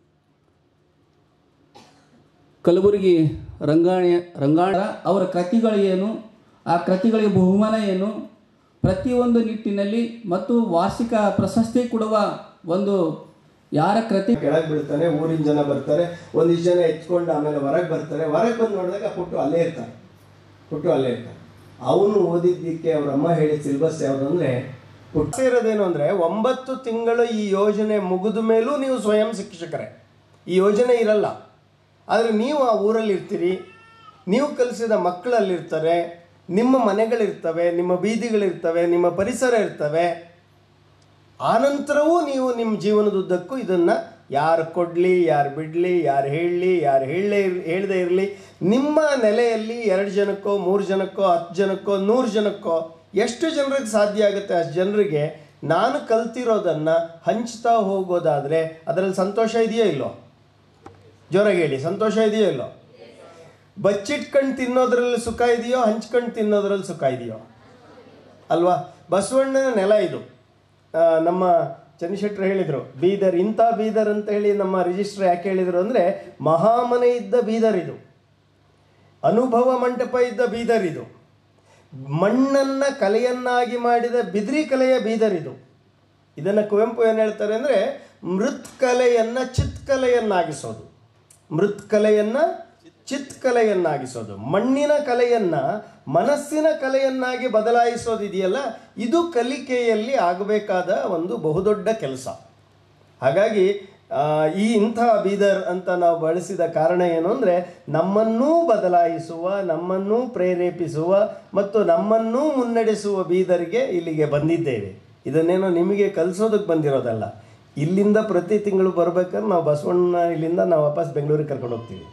ಕಲಬುರಗಿ ರಂಗಾಯಣ ರಂಗಾಯಣ ಅವರ ಕೃತಿಗಳು ಏನು, ಆ ಕೃತಿಗಳಿಗೆ ಬಹುಮಾನ ಏನು, ಪ್ರತಿಯೊಂದು ನಿಟ್ಟಿನಲ್ಲಿ ಮತ್ತು ವಾರ್ಷಿಕ ಪ್ರಶಸ್ತಿ ಕೊಡುವ ಒಂದು ಯಾರ ಕೃತಿ ಕೆಳಗೆ ಬೀಳ್ತಾನೆ, ಊರಿನ ಜನ ಬರ್ತಾರೆ, ಒಂದಿಷ್ಟು ಜನ ಎತ್ಕೊಂಡು ಆಮೇಲೆ ಹೊರಗೆ ಬರ್ತಾರೆ. ಹೊರಗೆ ಬಂದು ನೋಡಿದಾಗ ಪುಟ್ಟು ಅಲ್ಲೇ ಇರ್ತಾರೆ, ಪುಟ್ಟು ಅಲ್ಲೇ ಇರ್ತಾರೆ. ಅವನು ಓದಿದ್ದಕ್ಕೆ ಅವ್ರ ಅಮ್ಮ ಹೇಳಿದ ಸಿಲೆಬಸ್ ಯಾವುದು ಅಂದರೆ, ಪುಟ್ಟು ಇರೋದೇನು ಅಂದರೆ, ಒಂಬತ್ತು ತಿಂಗಳು ಈ ಯೋಜನೆ ಮುಗಿದ ಮೇಲೂ ನೀವು ಸ್ವಯಂ ಶಿಕ್ಷಕರೇ, ಈ ಯೋಜನೆ ಇರಲ್ಲ. ಆದರೆ ನೀವು ಆ ಊರಲ್ಲಿ ಇರ್ತೀರಿ, ನೀವು ಕಲಿಸಿದ ಮಕ್ಕಳಲ್ಲಿರ್ತಾರೆ, ನಿಮ್ಮ ಮನೆಗಳಿರ್ತವೆ, ನಿಮ್ಮ ಬೀದಿಗಳಿರ್ತವೆ, ನಿಮ್ಮ ಪರಿಸರ ಇರ್ತವೆ. ಆನಂತರವೂ ನೀವು ನಿಮ್ಮ ಜೀವನದುದ್ದಕ್ಕೂ ಇದನ್ನು ಯಾರು ಕೊಡಲಿ, ಯಾರು ಬಿಡಲಿ, ಯಾರು ಹೇಳಲಿ, ಯಾರು ಹೇಳಲೇ ಹೇಳದೇ ಇರಲಿ, ನಿಮ್ಮ ನೆಲೆಯಲ್ಲಿ ಎರಡು ಜನಕ್ಕೋ ಮೂರು ಜನಕ್ಕೋ ಹತ್ತು ಜನಕ್ಕೋ ನೂರು ಜನಕ್ಕೋ ಎಷ್ಟು ಜನರಿಗೆ ಸಾಧ್ಯ ಆಗುತ್ತೆ ಅಷ್ಟು ಜನರಿಗೆ ನಾನು ಕಲ್ತಿರೋದನ್ನು ಹಂಚ್ತಾ ಹೋಗೋದಾದರೆ ಅದರಲ್ಲಿ ಸಂತೋಷ ಇದೆಯೋ ಇಲ್ಲೋ? ಜೋರಾಗಿ ಹೇಳಿ, ಸಂತೋಷ ಇದೆಯೋ ಇಲ್ಲೋ? ಬಚ್ಚಿಟ್ಕೊಂಡು ತಿನ್ನೋದ್ರಲ್ಲಿ ಸುಖ ಇದೆಯೋ, ಹಂಚ್ಕೊಂಡು ತಿನ್ನೋದ್ರಲ್ಲಿ ಸುಖ ಇದೆಯೋ? ಅಲ್ವಾ? ಬಸವಣ್ಣನ ನೆಲ ಇದು. ನಮ್ಮ ಚಂದ್ರಶೆಟ್ಟರು ಹೇಳಿದರು, ಬೀದರ್ ಇಂಥ ಬೀದರ್ ಅಂತ ಹೇಳಿ ನಮ್ಮ ರಿಜಿಸ್ಟ್ರ್ ಯಾಕೆ ಹೇಳಿದರು ಅಂದರೆ, ಮಹಾಮನೆ ಇದ್ದ ಬೀದರ್ ಇದು, ಅನುಭವ ಮಂಟಪ ಇದ್ದ ಬೀದರ್ ಇದು, ಮಣ್ಣನ್ನು ಕಲೆಯನ್ನಾಗಿ ಮಾಡಿದ ಬಿದ್ರಿ ಕಲೆಯ ಬೀದರ್ ಇದು. ಇದನ್ನು ಕುವೆಂಪು ಏನು ಹೇಳ್ತಾರೆ ಅಂದರೆ, ಮೃತ್ಕಲೆಯನ್ನು ಚಿತ್ಕಲೆಯನ್ನಾಗಿಸೋದು, ಮೃತ್ಕಲೆಯನ್ನು ಚಿತ್ಕಲೆಯನ್ನಾಗಿಸೋದು, ಮಣ್ಣಿನ ಕಲೆಯನ್ನು ಮನಸ್ಸಿನ ಕಲೆಯನ್ನಾಗಿ ಬದಲಾಯಿಸೋದಿದೆಯಲ್ಲ, ಇದು ಕಲಿಕೆಯಲ್ಲಿ ಆಗಬೇಕಾದ ಒಂದು ಬಹುದೊಡ್ಡ ಕೆಲಸ. ಹಾಗಾಗಿ ಈ ಇಂಥ ಬೀದರ್ ಅಂತ ನಾವು ಬಳಸಿದ ಕಾರಣ ಏನು ಅಂದರೆ, ನಮ್ಮನ್ನೂ ಬದಲಾಯಿಸುವ, ನಮ್ಮನ್ನೂ ಪ್ರೇರೇಪಿಸುವ ಮತ್ತು ನಮ್ಮನ್ನೂ ಮುನ್ನಡೆಸುವ ಬೀದರ್ಗೆ ಇಲ್ಲಿಗೆ ಬಂದಿದ್ದೇವೆ. ಇದನ್ನೇನೋ ನಿಮಗೆ ಕಲಿಸೋದಕ್ಕೆ ಬಂದಿರೋದಲ್ಲ. ಇಲ್ಲಿಂದ ಪ್ರತಿ ತಿಂಗಳು ಬರ್ಬೇಕಾದ್ರೆ ನಾವು ಬಸವಣ್ಣ ಇಲ್ಲಿಂದ ನಾವು ವಾಪಸ್ ಬೆಂಗಳೂರಿಗೆ ಕರ್ಕೊಂಡು ಹೋಗ್ತೀವಿ.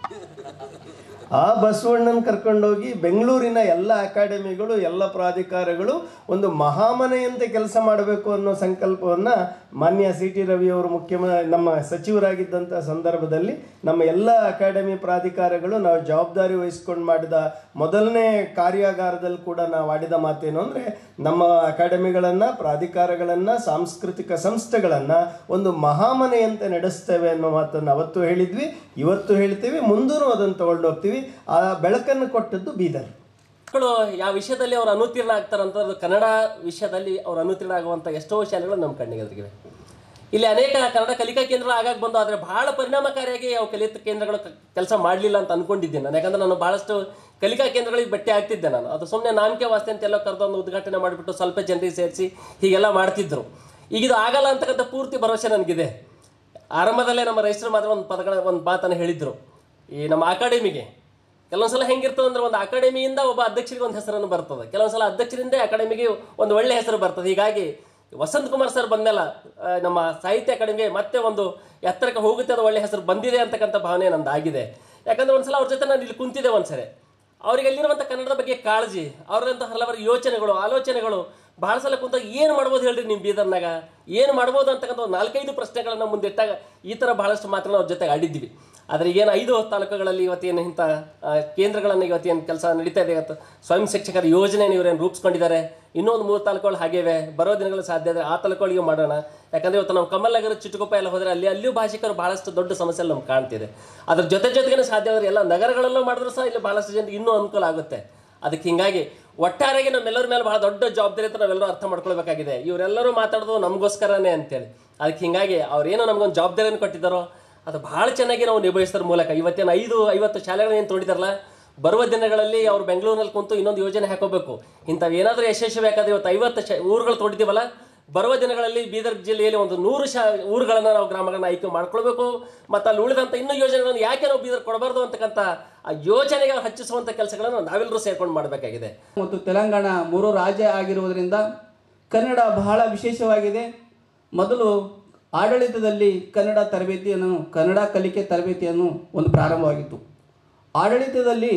ಆ ಬಸವಣ್ಣನ ಕರ್ಕೊಂಡೋಗಿ ಬೆಂಗಳೂರಿನ ಎಲ್ಲ ಅಕಾಡೆಮಿಗಳು, ಎಲ್ಲ ಪ್ರಾಧಿಕಾರಗಳು ಒಂದು ಮಹಾಮನೆಯಂತೆ ಕೆಲಸ ಮಾಡಬೇಕು ಅನ್ನೋ ಸಂಕಲ್ಪವನ್ನು ಮಾನ್ಯ ಸಿ ಟಿ ರವಿಯವರು ಮುಖ್ಯಮ ನಮ್ಮ ಸಚಿವರಾಗಿದ್ದಂಥ ಸಂದರ್ಭದಲ್ಲಿ ನಮ್ಮ ಎಲ್ಲ ಅಕಾಡೆಮಿ ಪ್ರಾಧಿಕಾರಗಳು ನಾವು ಜವಾಬ್ದಾರಿ ವಹಿಸ್ಕೊಂಡು ಮಾಡಿದ ಮೊದಲನೇ ಕಾರ್ಯಾಗಾರದಲ್ಲಿ ಕೂಡ ನಾವು ಆಡಿದ ಮಾತೇನು ಅಂದರೆ, ನಮ್ಮ ಅಕಾಡೆಮಿಗಳನ್ನು, ಪ್ರಾಧಿಕಾರಗಳನ್ನು, ಸಾಂಸ್ಕೃತಿಕ ಸಂಸ್ಥೆಗಳನ್ನು ಒಂದು ಮಹಾಮನೆಯಂತೆ ನಡೆಸ್ತೇವೆ ಅನ್ನೋ ಮಾತನ್ನು ಅವತ್ತು ಹೇಳಿದ್ವಿ, ಇವತ್ತು ಹೇಳ್ತೀವಿ, ಮುಂದೂ ಅದನ್ನು ತಗೊಂಡು ಹೋಗ್ತೀವಿ. ಆ ಬೆಳಕನ್ನು ಕೊಟ್ಟದ್ದು ಬೀದರ್. ಮಕ್ಕಳು ಯಾವ ವಿಷಯದಲ್ಲಿ ಅವ್ರು ಅನುತ್ತೀರ್ಣ ಆಗ್ತಾರಂತಂದ್ರೆ, ಕನ್ನಡ ವಿಷಯದಲ್ಲಿ ಅವ್ರು ಅನುತ್ತೀರ್ಣ ಆಗುವಂಥ ಎಷ್ಟೋ ಶಾಲೆಗಳು ನಮ್ಮ ಕಣ್ಣಿಗೆ ಎದುರಿಗಿವೆ. ಇಲ್ಲಿ ಅನೇಕ ಕನ್ನಡ ಕಲಿಕಾ ಕೇಂದ್ರಗಳು ಆಗಾಗ ಬಂದು, ಆದರೆ ಬಹಳ ಪರಿಣಾಮಕಾರಿಯಾಗಿ ಅವು ಕಲಿತ ಕೇಂದ್ರಗಳು ಕೆಲಸ ಮಾಡಲಿಲ್ಲ ಅಂತ ಅಂದ್ಕೊಂಡಿದ್ದೀನಿ ನಾನು. ಯಾಕಂದರೆ ನಾನು ಭಾಳಷ್ಟು ಕಲಿಕಾ ಕೇಂದ್ರಗಳಿಗೆ ಭೇಟಿ ಆಗ್ತಿದ್ದೆ ನಾನು. ಅದು ಸುಮ್ಮನೆ ನಾಮಕೆ ವಾಸ್ತೆ ಅಂತೆಲ್ಲ ಕರೆದು ಒಂದು ಉದ್ಘಾಟನೆ ಮಾಡಿಬಿಟ್ಟು ಸ್ವಲ್ಪ ಜನರಿಗೆ ಸೇರಿಸಿ ಹೀಗೆಲ್ಲ ಮಾಡ್ತಿದ್ರು. ಈಗ ಇದು ಆಗಲ್ಲ ಅಂತಕ್ಕಂಥ ಪೂರ್ತಿ ಭರವಸೆ ನನಗಿದೆ. ಆರಂಭದಲ್ಲೇ ನಮ್ಮ ರೈತರು ಮಾತ್ರ ಒಂದು ಪದಗಳ ಒಂದು ಮಾತನ್ನು ಹೇಳಿದರು. ಈ ನಮ್ಮ ಅಕಾಡೆಮಿಗೆ ಕೆಲವೊಂದ್ಸಲ ಹೆಂಗಿರ್ತದೆ ಅಂದರೆ, ಒಂದು ಅಕಾಡೆಮಿಯಿಂದ ಒಬ್ಬ ಅಧ್ಯಕ್ಷರಿಗೆ ಒಂದು ಹೆಸರನ್ನು ಬರ್ತದೆ, ಕೆಲವೊಂದ್ಸಲ ಅಧ್ಯಕ್ಷರಿಂದ ಅಕಾಡೆಮಿಗೆ ಒಂದು ಒಳ್ಳೆಯ ಹೆಸರು ಬರ್ತದೆ. ಹೀಗಾಗಿ ವಸಂತ್ ಕುಮಾರ್ ಸರ್ ಬಂದಮೇಲೆ ನಮ್ಮ ಸಾಹಿತ್ಯ ಅಕಾಡೆಮಿಗೆ ಮತ್ತೆ ಒಂದು ಎತ್ತರಕ್ಕೆ ಹೋಗುತ್ತೆ, ಅದು ಒಳ್ಳೆಯ ಹೆಸರು ಬಂದಿದೆ ಅಂತಕ್ಕಂಥ ಭಾವನೆ ನಂದು ಆಗಿದೆ. ಯಾಕಂದರೆ ಒಂದು ಸಲ ಅವ್ರ ಜೊತೆ ನಾನು ಇಲ್ಲಿ ಕುಂತಿದ್ದೆ ಒಂದು ಸರಿ. ಅವರಿಗೆ ಅಲ್ಲಿರುವಂಥ ಕನ್ನಡದ ಬಗ್ಗೆ ಕಾಳಜಿ, ಅವ್ರಂಥ ಹಲವಾರು ಯೋಚನೆಗಳು, ಆಲೋಚನೆಗಳು, ಭಾಳ ಸಲ ಕುಂತಾಗ ಏನು ಮಾಡ್ಬೋದು ಹೇಳ್ರಿ ನಿಮ್ಮ ಬೀದರ್ನಾಗ, ಏನು ಮಾಡ್ಬೋದು ಅಂತಕ್ಕಂಥ ಒಂದು ನಾಲ್ಕೈದು ಪ್ರಶ್ನೆಗಳನ್ನು ಮುಂದಿಟ್ಟಾಗ ಈ ಥರ ಭಾಳಷ್ಟು ಮಾತ್ರ ಅವ್ರ ಜೊತೆಗೆ ಆಡಿದ್ವಿ. ಆದರೆ ಏನು ಐದು ತಾಲೂಕುಗಳಲ್ಲಿ ಇವತ್ತೇನು ಇಂಥ ಕೇಂದ್ರಗಳನ್ನು ಇವತ್ತೇನು ಕೆಲಸ ನಡೀತಾ ಇದೆ, ಇವತ್ತು ಸ್ವಯಂ ಶಿಕ್ಷಕರ ಯೋಜನೆಯನ್ನು ಇವರೇನು ರೂಪಿಸ್ಕೊಂಡಿದ್ದಾರೆ. ಇನ್ನೊಂದು ಮೂರು ತಾಲೂಕುಗಳು ಹಾಗೇವೆ, ಬರೋ ದಿನಗಳು ಸಾಧ್ಯ ಆದರೆ ಆ ತಾಲೂಕುಗಳಿಗೆ ಮಾಡೋಣ. ಯಾಕಂದರೆ ಇವತ್ತು ನಾವು ಕಮಲನಗರ, ಚಿಟ್ಟಕೊಪ್ಪ ಎಲ್ಲ ಹೋದರೆ ಅಲ್ಲಿ ಅಲ್ಲಿಯೂ ಭಾಷಿಕರು ಭಾಳಷ್ಟು ದೊಡ್ಡ ಸಮಸ್ಯೆ ನಮ್ಗೆ ಕಾಣ್ತಿದೆ. ಅದ್ರ ಜೊತೆ ಜೊತೆಗೇ ಸಾಧ್ಯ ಆದರೆ ಎಲ್ಲ ನಗರಗಳಲ್ಲೂ ಮಾಡಿದ್ರೂ ಸಹ ಇಲ್ಲಿ ಭಾಳಷ್ಟು ಜನರಿಗೆ ಇನ್ನೂ ಅನುಕೂಲ ಆಗುತ್ತೆ. ಅದಕ್ಕೆ ಹೀಗಾಗಿ ಒಟ್ಟಾರೆಗೆ ನಮ್ಮೆಲ್ಲರ ಮೇಲೆ ಭಾಳ ದೊಡ್ಡ ಜವಾಬ್ದಾರಿ ಅಂತ ನಾವೆಲ್ಲರೂ ಅರ್ಥ ಮಾಡ್ಕೊಳ್ಬೇಕಾಗಿದೆ. ಇವರೆಲ್ಲರೂ ಮಾತಾಡೋದು ನಮಗೋಸ್ಕರನೇ ಅಂತೇಳಿ. ಅದಕ್ಕೆ ಹೀಗಾಗಿ ಅವ್ರೇನೋ ನಮಗೊಂದು ಜವಾಬ್ದಾರಿಯನ್ನು ಕೊಟ್ಟಿದ್ದಾರೋ ಅದು ಭಾಳ ಚೆನ್ನಾಗಿ ನಾವು ನಿಭಾಯಿಸೋದ್ರ ಮೂಲಕ ಇವತ್ತೇನು ಐದು ಐವತ್ತು ಶಾಲೆಗಳು ಏನು ತೊಡಿದಾರಲ್ಲ, ಬರುವ ದಿನಗಳಲ್ಲಿ ಅವ್ರು ಬೆಂಗಳೂರಿನಲ್ಲಿ ಕುಂತು ಇನ್ನೊಂದು ಯೋಜನೆ ಹಾಕೋಬೇಕು. ಇಂಥವು ಏನಾದರೂ ಯಶಸ್ವಿ ಬೇಕಾದ್ರೆ ಇವತ್ತು ಐವತ್ತು ಶ ಊರುಗಳು ತೊಡಿತೀವಲ್ಲ, ಬರುವ ದಿನಗಳಲ್ಲಿ ಬೀದರ್ ಜಿಲ್ಲೆಯಲ್ಲಿ ಒಂದು ನೂರು ಶಾ ಊರುಗಳನ್ನು ನಾವು ಗ್ರಾಮಗಳನ್ನು ಆಯ್ಕೆ ಮಾಡ್ಕೊಳ್ಬೇಕು. ಮತ್ತು ಅಲ್ಲಿ ಉಳಿದಂಥ ಇನ್ನೂ ಯೋಜನೆಗಳನ್ನು ಯಾಕೆ ನಾವು ಬೀದರ್ ಕೊಡಬಾರ್ದು ಅಂತಕ್ಕಂಥ ಆ ಯೋಜನೆಗೆ ಹಚ್ಚಿಸುವಂಥ ಕೆಲಸಗಳನ್ನು ನಾವೆಲ್ಲರೂ ಸೇರ್ಕೊಂಡು ಮಾಡಬೇಕಾಗಿದೆ. ಮತ್ತು ತೆಲಂಗಾಣ ಮೂರು ರಾಜ್ಯ ಆಗಿರುವುದರಿಂದ ಕನ್ನಡ ಬಹಳ ವಿಶೇಷವಾಗಿದೆ. ಮೊದಲು ಆಡಳಿತದಲ್ಲಿ ಕನ್ನಡ ತರಬೇತಿಯನ್ನು, ಕನ್ನಡ ಕಲಿಕೆ ತರಬೇತಿಯನ್ನು ಒಂದು ಪ್ರಾರಂಭವಾಗಿತ್ತು. ಆಡಳಿತದಲ್ಲಿ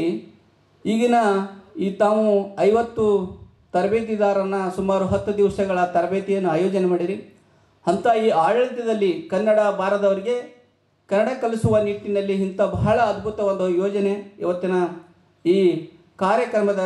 ಈಗಿನ ಈ ತಾವು ಐವತ್ತು ತರಬೇತಿದಾರರನ್ನು ಸುಮಾರು ಹತ್ತು ದಿವಸಗಳ ತರಬೇತಿಯನ್ನು ಆಯೋಜನೆ ಮಾಡಿರಿ. ಅಂಥ ಈ ಆಡಳಿತದಲ್ಲಿ ಕನ್ನಡ ಬಾರದವರಿಗೆ ಕನ್ನಡ ಕಲಿಸುವ ನಿಟ್ಟಿನಲ್ಲಿ ಇಂಥ ಬಹಳ ಅದ್ಭುತವಾದ ಯೋಜನೆ ಇವತ್ತಿನ ಈ ಕಾರ್ಯಕ್ರಮದ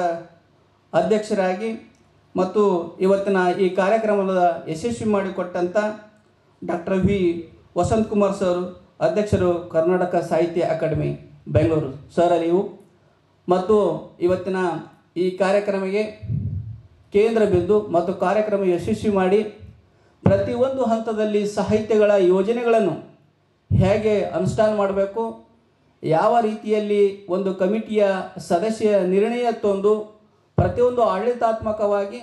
ಅಧ್ಯಕ್ಷರಾಗಿ ಮತ್ತು ಇವತ್ತಿನ ಈ ಕಾರ್ಯಕ್ರಮದ ಯಶಸ್ವಿ ಮಾಡಿಕೊಟ್ಟಂಥ doctor V Vasant Kumar sir, ಅಧ್ಯಕ್ಷರು ಕರ್ನಾಟಕ ಸಾಹಿತ್ಯ ಅಕಾಡೆಮಿ ಬೆಂಗಳೂರು ಸರ್ ನೀವು, ಮತ್ತು ಇವತ್ತಿನ ಈ ಕಾರ್ಯಕ್ರಮಕ್ಕೆ ಕೇಂದ್ರ ಬಿಂದು ಮತ್ತು ಕಾರ್ಯಕ್ರಮ ಯಶಸ್ವಿ ಮಾಡಿ ಪ್ರತಿಯೊಂದು ಹಂತದಲ್ಲಿ ಸಾಹಿತ್ಯಗಳ ಯೋಜನೆಗಳನ್ನು ಹೇಗೆ ಅನುಷ್ಠಾನ ಮಾಡಬೇಕು, ಯಾವ ರೀತಿಯಲ್ಲಿ ಒಂದು ಕಮಿಟಿಯ ಸದಸ್ಯ ನಿರ್ಣಯ ತಂದು ಪ್ರತಿಯೊಂದು ಆಡಳಿತಾತ್ಮಕವಾಗಿ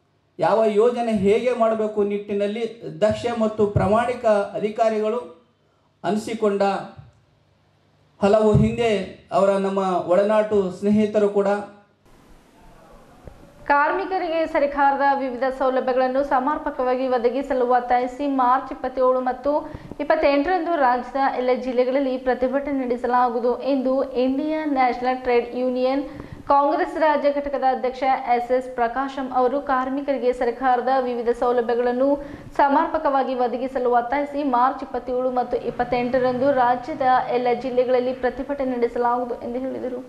ಯಾವ ಯೋಜನೆ ಹೇಗೆ ಮಾಡಬೇಕು ನಿಟ್ಟಿನಲ್ಲಿ ದಕ್ಷ ಮತ್ತು ಪ್ರಾಮಾಣಿಕ ಅಧಿಕಾರಿಗಳು ಅನಿಸಿಕೊಂಡ ಹಲವು ಹಿಂದೆ ಅವರ ನಮ್ಮ ಒಡನಾಟು ಸ್ನೇಹಿತರು ಕೂಡ ಕಾರ್ಮಿಕರಿಗೆ ಸರ್ಕಾರದ ವಿವಿಧ ಸೌಲಭ್ಯಗಳನ್ನು ಸಮರ್ಪಕವಾಗಿ ಒದಗಿಸಲು ಒತ್ತಾಯಿಸಿ ಮಾರ್ಚ್ ಇಪ್ಪತ್ತೇಳು ಮತ್ತು ಇಪ್ಪತ್ತೆಂಟರಂದು ರಾಜ್ಯದ ಎಲ್ಲ ಜಿಲ್ಲೆಗಳಲ್ಲಿ ಪ್ರತಿಭಟನೆ ನಡೆಸಲಾಗುವುದು ಎಂದು Indian National Trade Union Congress ರಾಜ್ಯ ಘಟಕದ ಅಧ್ಯಕ್ಷ ಎಸ್ ಎಸ್ ಪ್ರಕಾಶಂ ಅವರು ಕಾರ್ಮಿಕರಿಗೆ ಸರ್ಕಾರದ ವಿವಿಧ ಸೌಲಭ್ಯಗಳನ್ನು ಸಮರ್ಪಕವಾಗಿ ಒದಗಿಸಲು ಒತ್ತಾಯಿಸಿ ಮಾರ್ಚ್ ಇಪ್ಪತ್ತೇಳು ಮತ್ತು ಇಪ್ಪತ್ತೆಂಟರಂದು ರಾಜ್ಯದ ಎಲ್ಲ ಜಿಲ್ಲೆಗಳಲ್ಲಿ ಪ್ರತಿಭಟನೆ ನಡೆಸಲಾಗುವುದು ಎಂದು ಹೇಳಿದರು.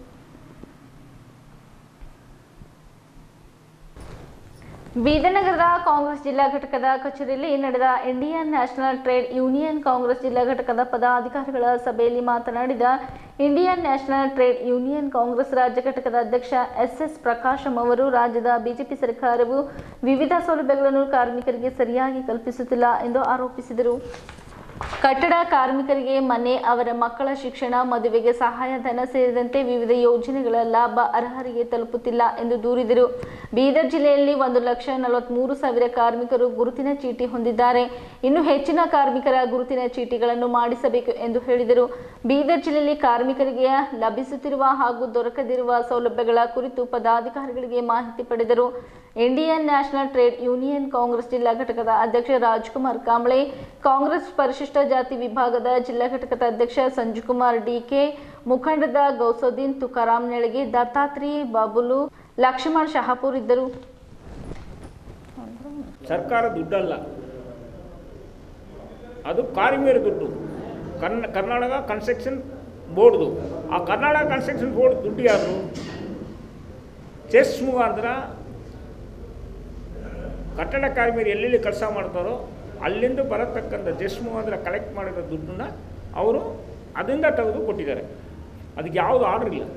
ಬೀದರ್ ನಗರದ ಕಾಂಗ್ರೆಸ್ ಜಿಲ್ಲಾ ಘಟಕದ ಕಚೇರಿಯಲ್ಲಿ ನಡೆದ Indian National Trade Union Congress ಜಿಲ್ಲಾ ಘಟಕದ ಪದಾಧಿಕಾರಿಗಳ ಸಭೆಯಲ್ಲಿ ಮಾತನಾಡಿದ Indian National Trade Union Congress ರಾಜ್ಯ ಘಟಕದ ಅಧ್ಯಕ್ಷ ಎಸ್ ಎಸ್ ಪ್ರಕಾಶಂ ಅವರು ರಾಜ್ಯದ ಬಿಜೆಪಿ ಸರ್ಕಾರವು ವಿವಿಧ ಸೌಲಭ್ಯಗಳನ್ನು ಕಾರ್ಮಿಕರಿಗೆ ಸರಿಯಾಗಿ ಕಲ್ಪಿಸುತ್ತಿಲ್ಲ ಎಂದು ಆರೋಪಿಸಿದರು. ಕಟ್ಟಡ ಕಾರ್ಮಿಕರಿಗೆ ಮನೆ, ಅವರ ಮಕ್ಕಳ ಶಿಕ್ಷಣ, ಮದುವೆಗೆ ಸಹಾಯಧನ ಸೇರಿದಂತೆ ವಿವಿಧ ಯೋಜನೆಗಳ ಲಾಭ ಅರ್ಹರಿಗೆ ತಲುಪುತ್ತಿಲ್ಲ ಎಂದು ದೂರಿದರು. ಬೀದರ್ ಜಿಲ್ಲೆಯಲ್ಲಿ ಒಂದು ಲಕ್ಷ ನಲವತ್ಮೂರು ಸಾವಿರ ಕಾರ್ಮಿಕರು ಗುರುತಿನ ಚೀಟಿ ಹೊಂದಿದ್ದಾರೆ. ಇನ್ನು ಹೆಚ್ಚಿನ ಕಾರ್ಮಿಕರ ಗುರುತಿನ ಚೀಟಿಗಳನ್ನು ಮಾಡಿಸಬೇಕು ಎಂದು ಹೇಳಿದರು. ಬೀದರ್ ಜಿಲ್ಲೆಯಲ್ಲಿ ಕಾರ್ಮಿಕರಿಗೆ ಲಭಿಸುತ್ತಿರುವ ಹಾಗೂ ದೊರಕದಿರುವ ಸೌಲಭ್ಯಗಳ ಕುರಿತು ಪದಾಧಿಕಾರಿಗಳಿಗೆ ಮಾಹಿತಿ ಪಡೆದರು. Indian National Trade Union Congress ಜಿಲ್ಲಾ ಘಟಕದ ಅಧ್ಯಕ್ಷ ರಾಜ್ಕುಮಾರ್ ಕಾಂಬ್ಳೆ, ಕಾಂಗ್ರೆಸ್ ಪರಿಶಿಷ್ಟ ಜಾತಿ ವಿಭಾಗದ ಜಿಲ್ಲಾ ಘಟಕದ ಅಧ್ಯಕ್ಷ ಸಂಜುಕುಮಾರ್ ಡಿಕೆ, ಮುಖಂಡದ ಗೌಸೋದ್ದೀನ್ ತುಕಾರಾಮ್ ನೆಳಗಿ, ದತ್ತಾತ್ರಿ ಬಾಬುಲು, ಲಕ್ಷ್ಮಣ್ ಶಹಾಪುರ್ ಇದ್ದರು. ಸರ್ಕಾರ ದುಡ್ಡಲ್ಲ, ಅದು ಕಾರ್ಮಿಕರ ದುಡ್ಡು. ಕರ್ನ ಕರ್ನಾಟಕ ಕನ್ಸ್ಟ್ರಕ್ಷನ್ ಬೋರ್ಡ್ದು. ಆ ಕರ್ನಾಟಕ ಕನ್ಸ್ಟ್ರಕ್ಷನ್ ಬೋರ್ಡ್ ದುಡ್ಡು ಯಾರು? ಚೆಸ್ ಮುಖಾಂತರ ಕಟ್ಟಡ ಕಾರ್ಮಿಕರು ಎಲ್ಲೆಲ್ಲಿ ಕೆಲಸ ಮಾಡ್ತಾರೋ ಅಲ್ಲಿಂದ ಬರತಕ್ಕಂಥ ಜೆಸ್ ಮುಖಾಂತರ ಕಲೆಕ್ಟ್ ಮಾಡಿರೋ ದುಡ್ಡನ್ನ ಅವರು ಅದರಿಂದ ತೆಗೆದು ಕೊಟ್ಟಿದ್ದಾರೆ. ಅದಕ್ಕೆ ಯಾವುದು ಆರ್ಡರ್ ಇಲ್ಲ.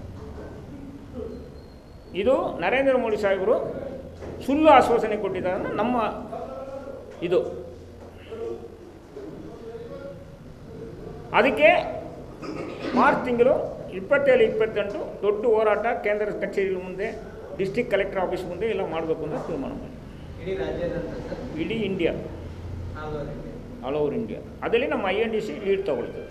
ಇದು ನರೇಂದ್ರ ಮೋದಿ ಸಾಹೇಬರು ಸುಳ್ಳು ಆಶ್ವಾಸನೆ ಕೊಟ್ಟಿದ್ದಾರೆ. ನಮ್ಮ ಇದು ಅದಕ್ಕೆ ಮಾರ್ಚ್ ತಿಂಗಳು ಇಪ್ಪತ್ತೇಳು ಇಪ್ಪತ್ತೆಂಟು ದೊಡ್ಡ ಹೋರಾಟ ಕೇಂದ್ರ ಕಚೇರಿ ಮುಂದೆ, ಡಿಸ್ಟಿಕ್ ಕಲೆಕ್ಟರ್ ಆಫೀಸ್ ಮುಂದೆ ಎಲ್ಲ ಮಾಡಬೇಕು ಅಂತ ತೀರ್ಮಾನ ಮಾಡಿ ಇಡೀ ಇಂಡಿಯಾ, ಆಲ್ ಓವರ್ ಇಂಡಿಯಾ. ಅದರಲ್ಲಿ ನಮ್ಮ I N D C lead ತಗೊಳ್ತದೆ.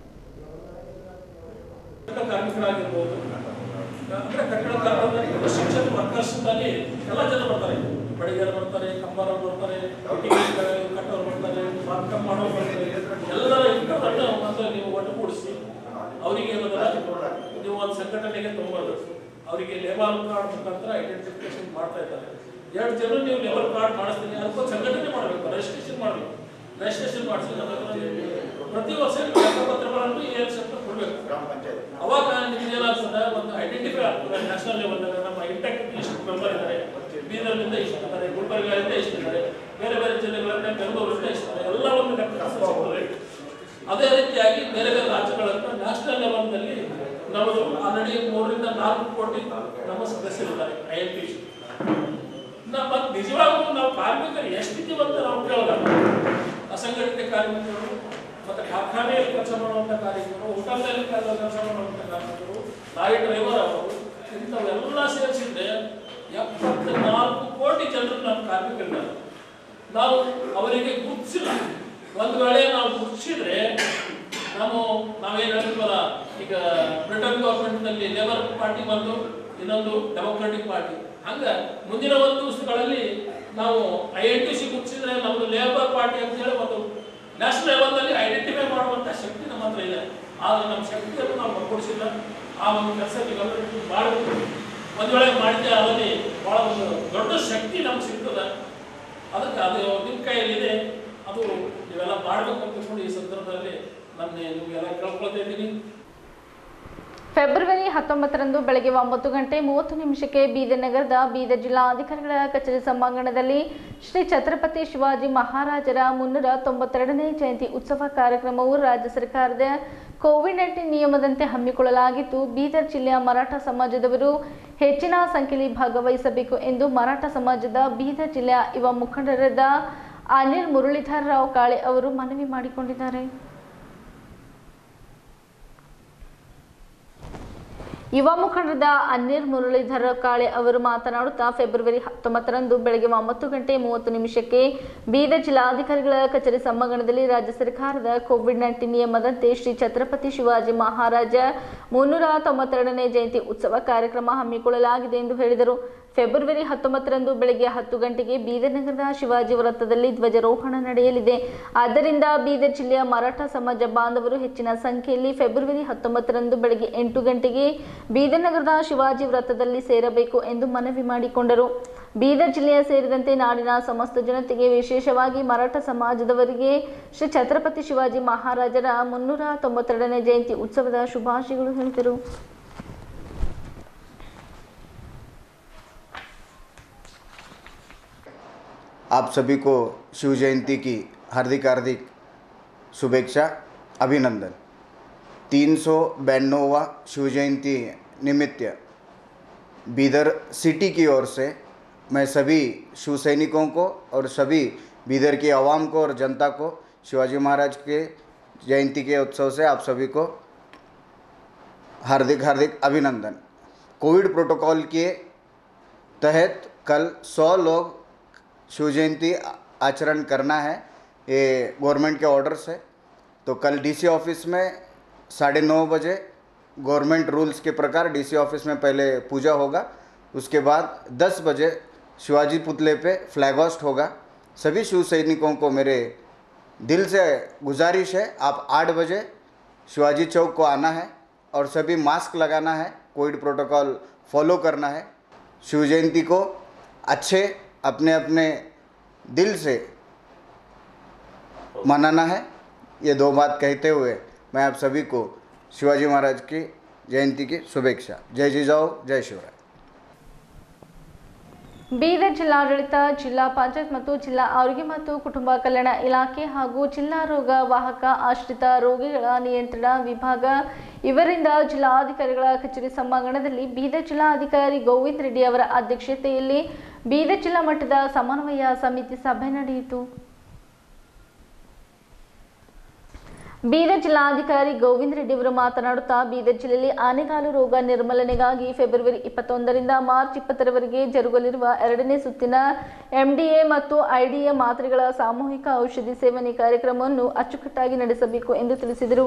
ಕಾರ್ಮಿಕರಾಗಿರ್ಬೋದು, ಅಂದರೆ ಕಟ್ಟಡ ಕಾರ್ಮಿಕರು, ಶಿಕ್ಷಣ ವರ್ಕರ್ಸ್ನಲ್ಲಿ ಎಲ್ಲ ಜನ ಬರ್ತಾರೆ. ಬಡಿಗರು ಬರ್ತಾರೆ, ಕಂಬಾರರು ಬರ್ತಾರೆ, ಕಟ್ಟೋರು ಬರ್ತಾರೆ, ಬಾಂಧಕಾಮ ಮಾಡೋರು ಬರ್ತಾರೆ. ಎಲ್ಲರ ಇಟ್ಟುಕೊಂಡು ಒಂದು ನೀವು ಒಟ್ಟುಗೂಡಿಸಿ ಅವರಿಗೆ ನೀವು ಒಂದು ಸಂಘಟನೆಗೆ ತೊಗೊಂಡು ಅವರಿಗೆ ಲೇಬರ್ ಕಾರ್ಡ್ ಮುಖಾಂತರ ಐಡೆಂಟಿಫಿಕೇಶನ್ ಮಾಡ್ತಾ ಇದ್ದಾರೆ. ಎರಡು ಜನ ನೀವು ಲೇಬರ್ ಕಾರ್ಡ್ ಮಾಡಿಸ್ತೀನಿ, ಅದಕ್ಕೊಂದು ಸಂಘಟನೆ ಮಾಡಬೇಕು, ರಿಜಿಸ್ಟ್ರೇಷನ್ ಮಾಡಬೇಕು. ರಿಜಿಸ್ಟ್ರೇಷನ್ ಮಾಡಿಸಿ ಪ್ರತಿ ವರ್ಷ ಲೆಕ್ಕಪತ್ರಗಳನ್ನು ಎ ಎಲ್ ಸೆಂಟರ್ ಕೊಡಬೇಕು. ಅವಾಗ ನಿಮ್ಗೆ ಏನಾಗ್ತದೆ, ಒಂದು ಐಡೆಂಟಿಫೈ ಆಗ್ತದೆ. ನ್ಯಾಷನಲ್ ಲೆವೆಲ್ದಾಗ ನಮ್ಮ ಇಂಟೆಕ್ ಇಷ್ಟು ಮೆಂಬರ್ ಇದ್ದಾರೆ, ಬೀದರ್ನಿಂದ ಇಷ್ಟಿದ್ದಾರೆ, ಗುಲ್ಬರ್ಗದಿಂದ ಇಷ್ಟಿದ್ದಾರೆ, ಬೇರೆ ಬೇರೆ ಜಿಲ್ಲೆಗಳಿಂದ ಬೆಂಗಳೂರಿಂದ ಇಷ್ಟಿದ್ದಾರೆ, ಎಲ್ಲ ಒಂದು ಲೆಕ್ಕ ಸಿಗ್ತದೆ. ಅದೇ ರೀತಿಯಾಗಿ ಬೇರೆ ಬೇರೆ ರಾಜ್ಯಗಳನ್ನು ನ್ಯಾಷನಲ್ ಲೆವೆಲ್ನಲ್ಲಿ ನಮ್ಮದು ಆಲ್ರೆಡಿ ಮೂರರಿಂದ ನಾಲ್ಕು ಕೋಟಿ ನಮ್ಮ ಸದಸ್ಯರಿದ್ದಾರೆ ಐ ಎನ್ ಟಿ ಸಿ. ಮತ್ತು ನಿಜವಾಗ್ಲೂ ನಾವು ಕಾರ್ಮಿಕರು ಎಷ್ಟಿದ್ದೀವಿ ಅಂತ ನಾವು ಕೇಳೋಣ. ಅಸಂಘಟಿತ ಕಾರ್ಮಿಕರು ಮತ್ತು ಕಾರ್ಖಾನೆಯಲ್ಲಿ ಕೆಲಸ ಮಾಡುವಂಥ ಕಾರ್ಮಿಕರು, ಹೋಟೆಲ್ನಲ್ಲಿ ಕೆಲಸ ಮಾಡುವಂಥ ಕಾರ್ಮಿಕರು, ಲಾರಿ ಡ್ರೈವರ್ ಅವರು, ಇಂಥವೆಲ್ಲ ಸೇರಿಸಿದ್ರೆ ಎಪ್ಪತ್ತ ನಾಲ್ಕು ಕೋಟಿ ಜನರು ನಮ್ಮ ಕಾರ್ಮಿಕರಿದ್ದಾರೆ. ನಾವು ಅವರಿಗೆ ಗುರುತಿಸಿಲ್ಲ. ಒಂದು ವೇಳೆ ನಾವು ಗುರುತಿಸಿದ್ರೆ ನಾವು ನಾವೇನು ಹೇಳ್ತೀವಲ್ಲ, ಈಗ ಬ್ರಿಟನ್ ಗೌರ್ಮೆಂಟ್ನಲ್ಲಿ ಲೇಬರ್ ಪಾರ್ಟಿ ಬಂದು ಇನ್ನೊಂದು ಡೆಮೊಕ್ರೆಟಿಕ್ ಪಾರ್ಟಿ, ಹಂಗೆ ಮುಂದಿನ ಒಂದು ದಿವಸಗಳಲ್ಲಿ ನಾವು ಐ ಎನ್ ಟಿ ಸಿ ಗುರುತಿಸಿದ್ರೆ ನಮ್ಮದು ಲೇಬರ್ ಪಾರ್ಟಿ ಅಂತ ಹೇಳಿ ಒಂದು ನ್ಯಾಷನಲ್ ಲೆವೆಲ್ನಲ್ಲಿ ಐಡೆಂಟಿಫೈ ಮಾಡುವಂಥ ಶಕ್ತಿ ನಮ್ಮ ಹತ್ರ ಇದೆ. ಆದರೆ ನಮ್ಮ ಶಕ್ತಿಯನ್ನು ನಾವು ಒಗ್ಗೂಡಿಸಿಲ್ಲ. ಆ ಒಂದು ಕೆಲಸ ನೀವೆಲ್ಲರೂ ಮಾಡಬೇಕು. ಒಂದು ವೇಳೆ ಮಾಡಿದ್ದೆ ಅದರಲ್ಲಿ ಭಾಳ ಒಂದು ದೊಡ್ಡ ಶಕ್ತಿ ನಮ್ಗೆ ಸಿಗ್ತದೆ. ಅದಕ್ಕೆ ಅದು ನಿಮ್ಮ ಕೈಯಲ್ಲಿದೆ, ಅದು ನೀವೆಲ್ಲ ಮಾಡಬೇಕು ಅಂತ ತಿಳ್ಕೊಂಡು ಈ ಸಂದರ್ಭದಲ್ಲಿ ನನ್ನ ನಿಮಗೆಲ್ಲ ಕೇಳ್ಕೊಳ್ತಾ ಇದ್ದೀನಿ. ಫೆಬ್ರವರಿ ಹತ್ತೊಂಬತ್ತರಂದು ಬೆಳಗ್ಗೆ ಒಂಬತ್ತು ಗಂಟೆ ಮೂವತ್ತು ನಿಮಿಷಕ್ಕೆ ಬೀದರ್ ನಗರದ ಬೀದರ್ ಜಿಲ್ಲಾಧಿಕಾರಿಗಳ ಕಚೇರಿ ಸಭಾಂಗಣದಲ್ಲಿ ಶ್ರೀ ಛತ್ರಪತಿ ಶಿವಾಜಿ ಮಹಾರಾಜರ ಮುನ್ನೂರ ತೊಂಬತ್ತೆರಡನೇ ಜಯಂತಿ ಉತ್ಸವ ಕಾರ್ಯಕ್ರಮವು ರಾಜ್ಯ ಸರ್ಕಾರದ ಕೋವಿಡ್ ನೈನ್ಟೀನ್ ನಿಯಮದಂತೆ ಹಮ್ಮಿಕೊಳ್ಳಲಾಗಿದ್ದು, ಬೀದರ್ ಜಿಲ್ಲೆಯ ಮರಾಠ ಸಮಾಜದವರು ಹೆಚ್ಚಿನ ಸಂಖ್ಯೆಯಲ್ಲಿ ಭಾಗವಹಿಸಬೇಕು ಎಂದು ಮರಾಠ ಸಮಾಜದ ಬೀದರ್ ಜಿಲ್ಲೆಯ ಯುವ ಮುಖಂಡರಾದ ಅನಿಲ್ ಮುರಳೀಧರ್ ರಾವ್ ಕಾಳೆ ಅವರು ಮನವಿ ಮಾಡಿಕೊಂಡಿದ್ದಾರೆ. ಯುವ ಮುಖಂಡರಾದ ಅನಿಲ್ ಮುರಳೀಧರ್ ಕಾಳೆ ಅವರು ಮಾತನಾಡುತ್ತಾ, ಫೆಬ್ರವರಿ ಹತ್ತೊಂಬತ್ತರಂದು ಬೆಳಗ್ಗೆ ಒಂಬತ್ತು ಗಂಟೆ ಮೂವತ್ತು ನಿಮಿಷಕ್ಕೆ ಬೀದರ್ ಜಿಲ್ಲಾಧಿಕಾರಿಗಳ ಕಚೇರಿ ಸಭಾಂಗಣದಲ್ಲಿ ರಾಜ್ಯ ಸರ್ಕಾರದ ಕೋವಿಡ್ ನೈನ್ಟೀನ್ ನಿಯಮದಂತೆ ಶ್ರೀ ಛತ್ರಪತಿ ಶಿವಾಜಿ ಮಹಾರಾಜ ಮುನ್ನೂರ ತೊಂಬತ್ತೆರಡನೇ ಜಯಂತಿ ಉತ್ಸವ ಕಾರ್ಯಕ್ರಮ ಹಮ್ಮಿಕೊಳ್ಳಲಾಗಿದೆ ಎಂದು ಹೇಳಿದರು. ಫೆಬ್ರವರಿ ಹತ್ತೊಂಬತ್ತರಂದು ಬೆಳಗ್ಗೆ ಹತ್ತು ಗಂಟೆಗೆ ಬೀದರ್ ನಗರದ ಶಿವಾಜಿ ವೃತ್ತದಲ್ಲಿ ಧ್ವಜಾರೋಹಣ ನಡೆಯಲಿದೆ. ಆದ್ದರಿಂದ ಬೀದರ್ ಜಿಲ್ಲೆಯ ಮರಾಠ ಸಮಾಜ ಬಾಂಧವರು ಹೆಚ್ಚಿನ ಸಂಖ್ಯೆಯಲ್ಲಿ ಫೆಬ್ರವರಿ ಹತ್ತೊಂಬತ್ತರಂದು ಬೆಳಗ್ಗೆ ಎಂಟು ಗಂಟೆಗೆ ಬೀದರ್ ನಗರದ ಶಿವಾಜಿ ವೃತ್ತದಲ್ಲಿ ಸೇರಬೇಕು ಎಂದು ಮನವಿ ಮಾಡಿಕೊಂಡರು. ಬೀದರ್ ಜಿಲ್ಲೆಯ ಸೇರಿದಂತೆ ನಾಡಿನ ಸಮಸ್ತ ಜನತೆಗೆ, ವಿಶೇಷವಾಗಿ ಮರಾಠ ಸಮಾಜದವರಿಗೆ ಶ್ರೀ ಛತ್ರಪತಿ ಶಿವಾಜಿ ಮಹಾರಾಜರ ಮುನ್ನೂರ ತೊಂಬತ್ತೆರಡನೇ ಜಯಂತಿ ಉತ್ಸವದ ಶುಭಾಶಯಗಳು ಹೇಳಿದರು. आप सभी को शिव जयंती की हार्दिक हार्दिक शुभेच्छा, अभिनंदन। तीन सौ बयानवा शिव जयंती निमित्त बीदर सिटी की ओर से मैं सभी शिव सैनिकों को और सभी बीदर की आवाम को और जनता को शिवाजी महाराज के जयंती के उत्सव से आप सभी को हार्दिक हार्दिक अभिनंदन। कोविड प्रोटोकॉल के तहत कल सौ लोग शिव जयंती आचरण करना है, ये गवर्नमेंट के ऑर्डर से। तो कल डीसी ऑफिस में साढ़े नौ बजे गवर्नमेंट रूल्स के प्रकार डीसी ऑफिस में पहले पूजा होगा, उसके बाद दस बजे शिवाजी पुतले पे फ्लैग होस्ट होगा। सभी शिव सैनिकों को मेरे दिल से गुजारिश है, आप आठ बजे शिवाजी चौक को आना है और सभी मास्क लगाना है, कोविड प्रोटोकॉल फॉलो करना है। शिव जयंती को अच्छे अपने अपने दिल से मनाना है। ये दो बात कहते हुए मैं आप सभी को शिवाजी महाराज की जयंती की शुभेच्छा। जय जिजाऊ, जय शिवराय। ಬೀದರ್ ಜಿಲ್ಲಾಡಳಿತ, ಜಿಲ್ಲಾ ಪಂಚಾಯತ್ ಮತ್ತು ಜಿಲ್ಲಾ ಆರೋಗ್ಯ ಮತ್ತು ಕುಟುಂಬ ಕಲ್ಯಾಣ ಇಲಾಖೆ ಹಾಗೂ ಜಿಲ್ಲಾ ರೋಗ ವಾಹಕ ಆಶ್ರಿತ ರೋಗಿಗಳ ನಿಯಂತ್ರಣ ವಿಭಾಗ ಇವರಿಂದ ಜಿಲ್ಲಾಧಿಕಾರಿಗಳ ಕಚೇರಿ ಸಭಾಂಗಣದಲ್ಲಿ ಬೀದರ್ ಜಿಲ್ಲಾಧಿಕಾರಿ ಗೋವಿಂದ ರೆಡ್ಡಿ ಅವರ ಅಧ್ಯಕ್ಷತೆಯಲ್ಲಿ ಬೀದರ್ ಜಿಲ್ಲಾ ಮಟ್ಟದ ಸಮನ್ವಯ ಸಮಿತಿ ಸಭೆ ನಡೆಯಿತು. ಬೀದರ್ ಜಿಲ್ಲಾಧಿಕಾರಿ ಗೋವಿಂದ ರೆಡ್ಡಿ ಅವರು ಮಾತನಾಡುತ್ತಾ, ಬೀದರ್ ಜಿಲ್ಲೆಯಲ್ಲಿ ಆನೆಗಾಲು ರೋಗ ನಿರ್ಮೂಲನೆಗಾಗಿ ಫೆಬ್ರವರಿ ಇಪ್ಪತ್ತೊಂದರಿಂದ ಮಾರ್ಚ್ ಇಪ್ಪತ್ತರವರೆಗೆ ಜರುಗಲಿರುವ ಎರಡನೇ ಸುತ್ತಿನ ಎಂಡಿಎ ಮತ್ತು ಐಡಿಎ ಮಾತ್ರೆಗಳ ಸಾಮೂಹಿಕ ಔಷಧಿ ಸೇವನೆ ಕಾರ್ಯಕ್ರಮವನ್ನು ಅಚ್ಚುಕಟ್ಟಾಗಿ ನಡೆಸಬೇಕು ಎಂದು ತಿಳಿಸಿದರು.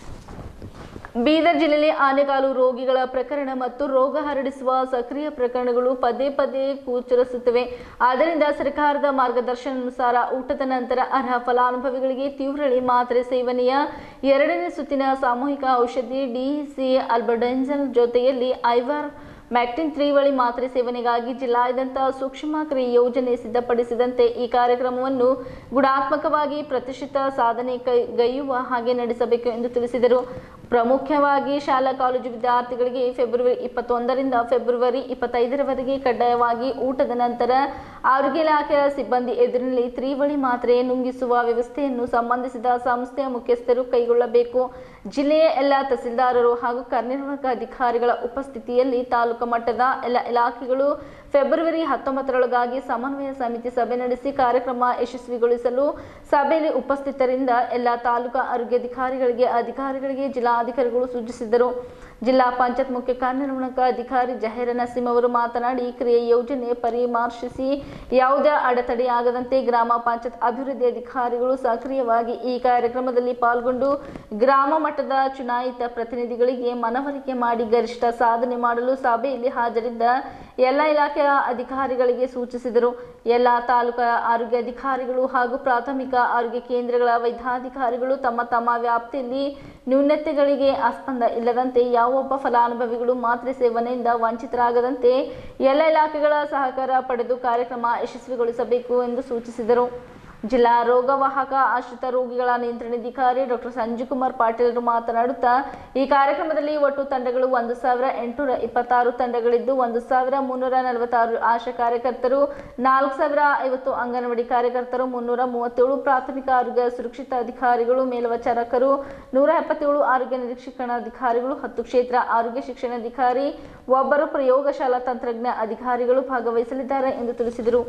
ಬೀದರ್ ಜಿಲ್ಲೆಯಲ್ಲಿ ಆನೆಗಾಲು ರೋಗಿಗಳ ಪ್ರಕರಣ ಮತ್ತು ರೋಗ ಹರಡಿಸುವ ಸಕ್ರಿಯ ಪ್ರಕರಣಗಳು ಪದೇ ಪದೇ ಗೋಚರಿಸುತ್ತವೆ. ಆದ್ದರಿಂದ ಸರ್ಕಾರದ ಮಾರ್ಗದರ್ಶನಾನುಸಾರ ಊಟದ ನಂತರ ಅರ್ಹ ಫಲಾನುಭವಿಗಳಿಗೆ ತೀವ್ರಳಿ ಮಾತ್ರೆ ಸೇವನೆಯ ಎರಡನೇ ಸುತ್ತಿನ ಸಾಮೂಹಿಕ ಔಷಧಿ ಡಿಸಿ ಅಲ್ಬೆಂಡಜೋಲ್ ಜೊತೆಯಲ್ಲಿ ಐವರ್ ಮ್ಯಾಕ್ಟಿನ್ ತ್ರಿವಳಿ ಮಾತ್ರೆ ಸೇವನೆಗಾಗಿ ಜಿಲ್ಲಾದ್ಯಂತ ಸೂಕ್ಷ್ಮ ಕ್ರಿಯೆ ಯೋಜನೆ ಸಿದ್ಧಪಡಿಸಿದಂತೆ ಈ ಕಾರ್ಯಕ್ರಮವನ್ನು ಗುಣಾತ್ಮಕವಾಗಿ ಪ್ರತಿಷ್ಠಿತ ಸಾಧನೆ ಕೈಗೈಯುವ ಹಾಗೆ ನಡೆಸಬೇಕು ಎಂದು ತಿಳಿಸಿದರು. ಪ್ರಮುಖವಾಗಿ ಶಾಲಾ ಕಾಲೇಜು ವಿದ್ಯಾರ್ಥಿಗಳಿಗೆ ಫೆಬ್ರವರಿ ಇಪ್ಪತ್ತೊಂದರಿಂದ ಫೆಬ್ರವರಿ ಇಪ್ಪತ್ತೈದರವರೆಗೆ ಕಡ್ಡಾಯವಾಗಿ ಊಟದ ನಂತರ ಆರೋಗ್ಯ ಇಲಾಖೆಯ ಸಿಬ್ಬಂದಿ ಎದುರಿನಲ್ಲಿ ತ್ರಿವಳಿ ಮಾತ್ರೆ ನುಂಗಿಸುವ ವ್ಯವಸ್ಥೆಯನ್ನು ಸಂಬಂಧಿಸಿದ ಸಂಸ್ಥೆಯ ಮುಖ್ಯಸ್ಥರು ಕೈಗೊಳ್ಳಬೇಕು. ಜಿಲ್ಲೆಯ ಎಲ್ಲ ತಹಸೀಲ್ದಾರರು ಹಾಗೂ ಕಾರ್ಯನಿರ್ವಾಹಕ ಅಧಿಕಾರಿಗಳ ಉಪಸ್ಥಿತಿಯಲ್ಲಿ ತಾಲೂಕು ಮಟ್ಟದ ಎಲ್ಲ ಇಲಾಖೆಗಳು ಫೆಬ್ರವರಿ ಹತ್ತೊಂಬತ್ತರೊಳಗಾಗಿ ಸಮನ್ವಯ ಸಮಿತಿ ಸಭೆ ನಡೆಸಿ ಕಾರ್ಯಕ್ರಮ ಯಶಸ್ವಿಗೊಳಿಸಲು ಸಭೆಯಲ್ಲಿ ಉಪಸ್ಥಿತರಿಂದ ಎಲ್ಲ ತಾಲೂಕಾ ಆರೋಗ್ಯಾಧಿಕಾರಿಗಳಿಗೆ ಅಧಿಕಾರಿಗಳಿಗೆ ಜಿಲ್ಲಾಧಿಕಾರಿಗಳು ಸೂಚಿಸಿದರು. ಜಿಲ್ಲಾ ಪಂಚಾಯತ್ ಮುಖ್ಯ ಕಾರ್ಯನಿರ್ವಾಹಕ ಅಧಿಕಾರಿ ಜಹೀರ ನಸೀಂ ಅವರು ಮಾತನಾಡಿ, ಕ್ರಿಯೆ ಯೋಜನೆ ಪರಾಮರ್ಶಿಸಿ ಯಾವುದೇ ಅಡೆತಡೆಯಾಗದಂತೆ ಗ್ರಾಮ ಪಂಚಾಯತ್ ಅಭಿವೃದ್ಧಿ ಅಧಿಕಾರಿಗಳು ಸಕ್ರಿಯವಾಗಿ ಈ ಕಾರ್ಯಕ್ರಮದಲ್ಲಿ ಪಾಲ್ಗೊಂಡು ಗ್ರಾಮ ಮಟ್ಟದ ಚುನಾಯಿತ ಪ್ರತಿನಿಧಿಗಳಿಗೆ ಮನವರಿಕೆ ಮಾಡಿ ಗರಿಷ್ಠ ಸಾಧನೆ ಮಾಡಲು ಸಭೆಯಲ್ಲಿ ಹಾಜರಿದ್ದ ಎಲ್ಲ ಇಲಾಖೆಯ ಅಧಿಕಾರಿಗಳಿಗೆ ಸೂಚಿಸಿದರು. ಎಲ್ಲ ತಾಲೂಕಾ ಆರೋಗ್ಯ ಅಧಿಕಾರಿಗಳು ಹಾಗೂ ಪ್ರಾಥಮಿಕ ಆರೋಗ್ಯ ಕೇಂದ್ರಗಳ ವೈದ್ಯಾಧಿಕಾರಿಗಳು ತಮ್ಮ ತಮ್ಮ ವ್ಯಾಪ್ತಿಯಲ್ಲಿ ನ್ಯೂನತೆಗಳಿಗೆ ಆಸ್ಪದ ಇಲ್ಲದಂತೆ ಯಾವೊಬ್ಬ ಫಲಾನುಭವಿಗಳು ಮಾತ್ರೆ ಸೇವನೆಯಿಂದ ವಂಚಿತರಾಗದಂತೆ ಎಲ್ಲ ಇಲಾಖೆಗಳ ಸಹಕಾರ ಪಡೆದು ಕಾರ್ಯಕ್ರಮ ಯಶಸ್ವಿಗೊಳಿಸಬೇಕು ಎಂದು ಸೂಚಿಸಿದರು. ಜಿಲ್ಲಾ ರೋಗವಾಹಕ ಆಶ್ರಿತ ರೋಗಿಗಳ ನಿಯಂತ್ರಣಾಧಿಕಾರಿ ಡಾಕ್ಟರ್ ಸಂಜೀವ್ ಕುಮಾರ್ ಪಾಟೀಲ್ ಮಾತನಾಡುತ್ತಾ, ಈ ಕಾರ್ಯಕ್ರಮದಲ್ಲಿ ಒಟ್ಟು ತಂಡಗಳು ಒಂದು ಸಾವಿರ ಎಂಟುನೂರ ಇಪ್ಪತ್ತಾರು ತಂಡಗಳಿದ್ದು ಒಂದು ಸಾವಿರ ಮುನ್ನೂರ ನಲವತ್ತಾರು ಆಶಾ ಕಾರ್ಯಕರ್ತರು, ನಾಲ್ಕು ಸಾವಿರ ಐವತ್ತು ಅಂಗನವಾಡಿ ಕಾರ್ಯಕರ್ತರು, ಮುನ್ನೂರ ಮೂವತ್ತೇಳು ಪ್ರಾಥಮಿಕ ಆರೋಗ್ಯ ಸುರಕ್ಷಿತ ಅಧಿಕಾರಿಗಳು, ಮೇಲ್ವಿಚಾರಕರು, ನೂರ ಎಪ್ಪತ್ತೇಳು ಆರೋಗ್ಯ ನಿರೀಕ್ಷಣಾಧಿಕಾರಿಗಳು, ಹತ್ತು ಕ್ಷೇತ್ರ ಆರೋಗ್ಯ ಶಿಕ್ಷಣಾಧಿಕಾರಿ, ಒಬ್ಬರು ಪ್ರಯೋಗಶಾಲಾ ತಂತ್ರಜ್ಞ ಅಧಿಕಾರಿಗಳು ಭಾಗವಹಿಸಲಿದ್ದಾರೆ ಎಂದು ತಿಳಿಸಿದರು.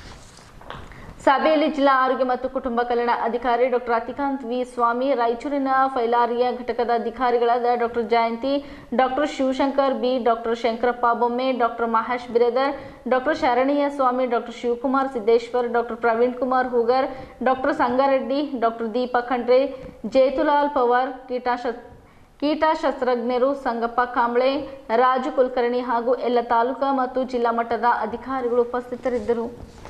ಸಭೆಯಲ್ಲಿ ಜಿಲ್ಲಾ ಆರೋಗ್ಯ ಮತ್ತು ಕುಟುಂಬ ಕಲ್ಯಾಣ ಅಧಿಕಾರಿ ಡಾಕ್ಟರ್ ಅತಿಕಾಂತ್ ವಿ ಸ್ವಾಮಿ, ರಾಯಚೂರಿನ ಫೈಲಾರಿಯಾ ಘಟಕದ ಅಧಿಕಾರಿಗಳಾದ doctor Jayanti, doctor Shivashankar B, doctor Shankarappa Bomme, doctor Mahesh Biradar, doctor Sharanayya Swami, doctor Shivakumar Siddeshwar, doctor Praveen Kumar Hugar, doctor Sangareddy, doctor Deepak Khandre, Jetulal Pawar, ಕೀಟಾಶ ಕೀಟಶಾಸ್ತ್ರಜ್ಞರು ಸಂಗಪ್ಪ ಕಾಂಬ್ಳೆ, ರಾಜು ಕುಲಕರ್ಣಿ ಹಾಗೂ ಎಲ್ಲ ತಾಲೂಕಾ ಮತ್ತು ಜಿಲ್ಲಾ ಮಟ್ಟದ ಅಧಿಕಾರಿಗಳು ಉಪಸ್ಥಿತರಿದ್ದರು.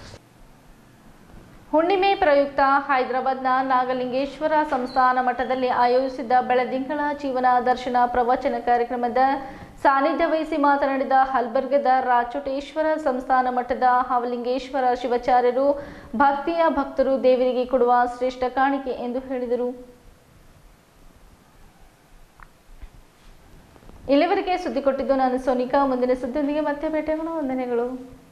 ಹುಣ್ಣಿಮೆ ಪ್ರಯುಕ್ತ ಹೈದರಾಬಾದ್ನ ನಾಗಲಿಂಗೇಶ್ವರ ಸಂಸ್ಥಾನ ಮಠದಲ್ಲಿ ಆಯೋಜಿಸಿದ್ದ ಬೆಳದಿಂಗಳ ಜೀವನ ದರ್ಶನ ಪ್ರವಚನ ಕಾರ್ಯಕ್ರಮದ ಸಾನ್ನಿಧ್ಯ ವಹಿಸಿ ಮಾತನಾಡಿದ ಹಲ್ಬರ್ಗದ ರಾಚೋಟೇಶ್ವರ ಸಂಸ್ಥಾನ ಮಠದ ಹಾವಲಿಂಗೇಶ್ವರ ಶಿವಾಚಾರ್ಯರು ಭಕ್ತಿಯ ಭಕ್ತರು ದೇವರಿಗೆ ಕೊಡುವ ಶ್ರೇಷ್ಠ ಕಾಣಿಕೆ ಎಂದು ಹೇಳಿದರು. ಇಲ್ಲಿವರೆಗೆ ಸುದ್ದಿ ಕೊಟ್ಟಿದ್ದು ನಾನು ಸೋನಿಕಾ. ಮುಂದಿನ ಸುದ್ದಿಯೊಂದಿಗೆ ಮತ್ತೆ ಭೇಟಿಯಾಗೋಣ. ವಂದನೆಗಳು.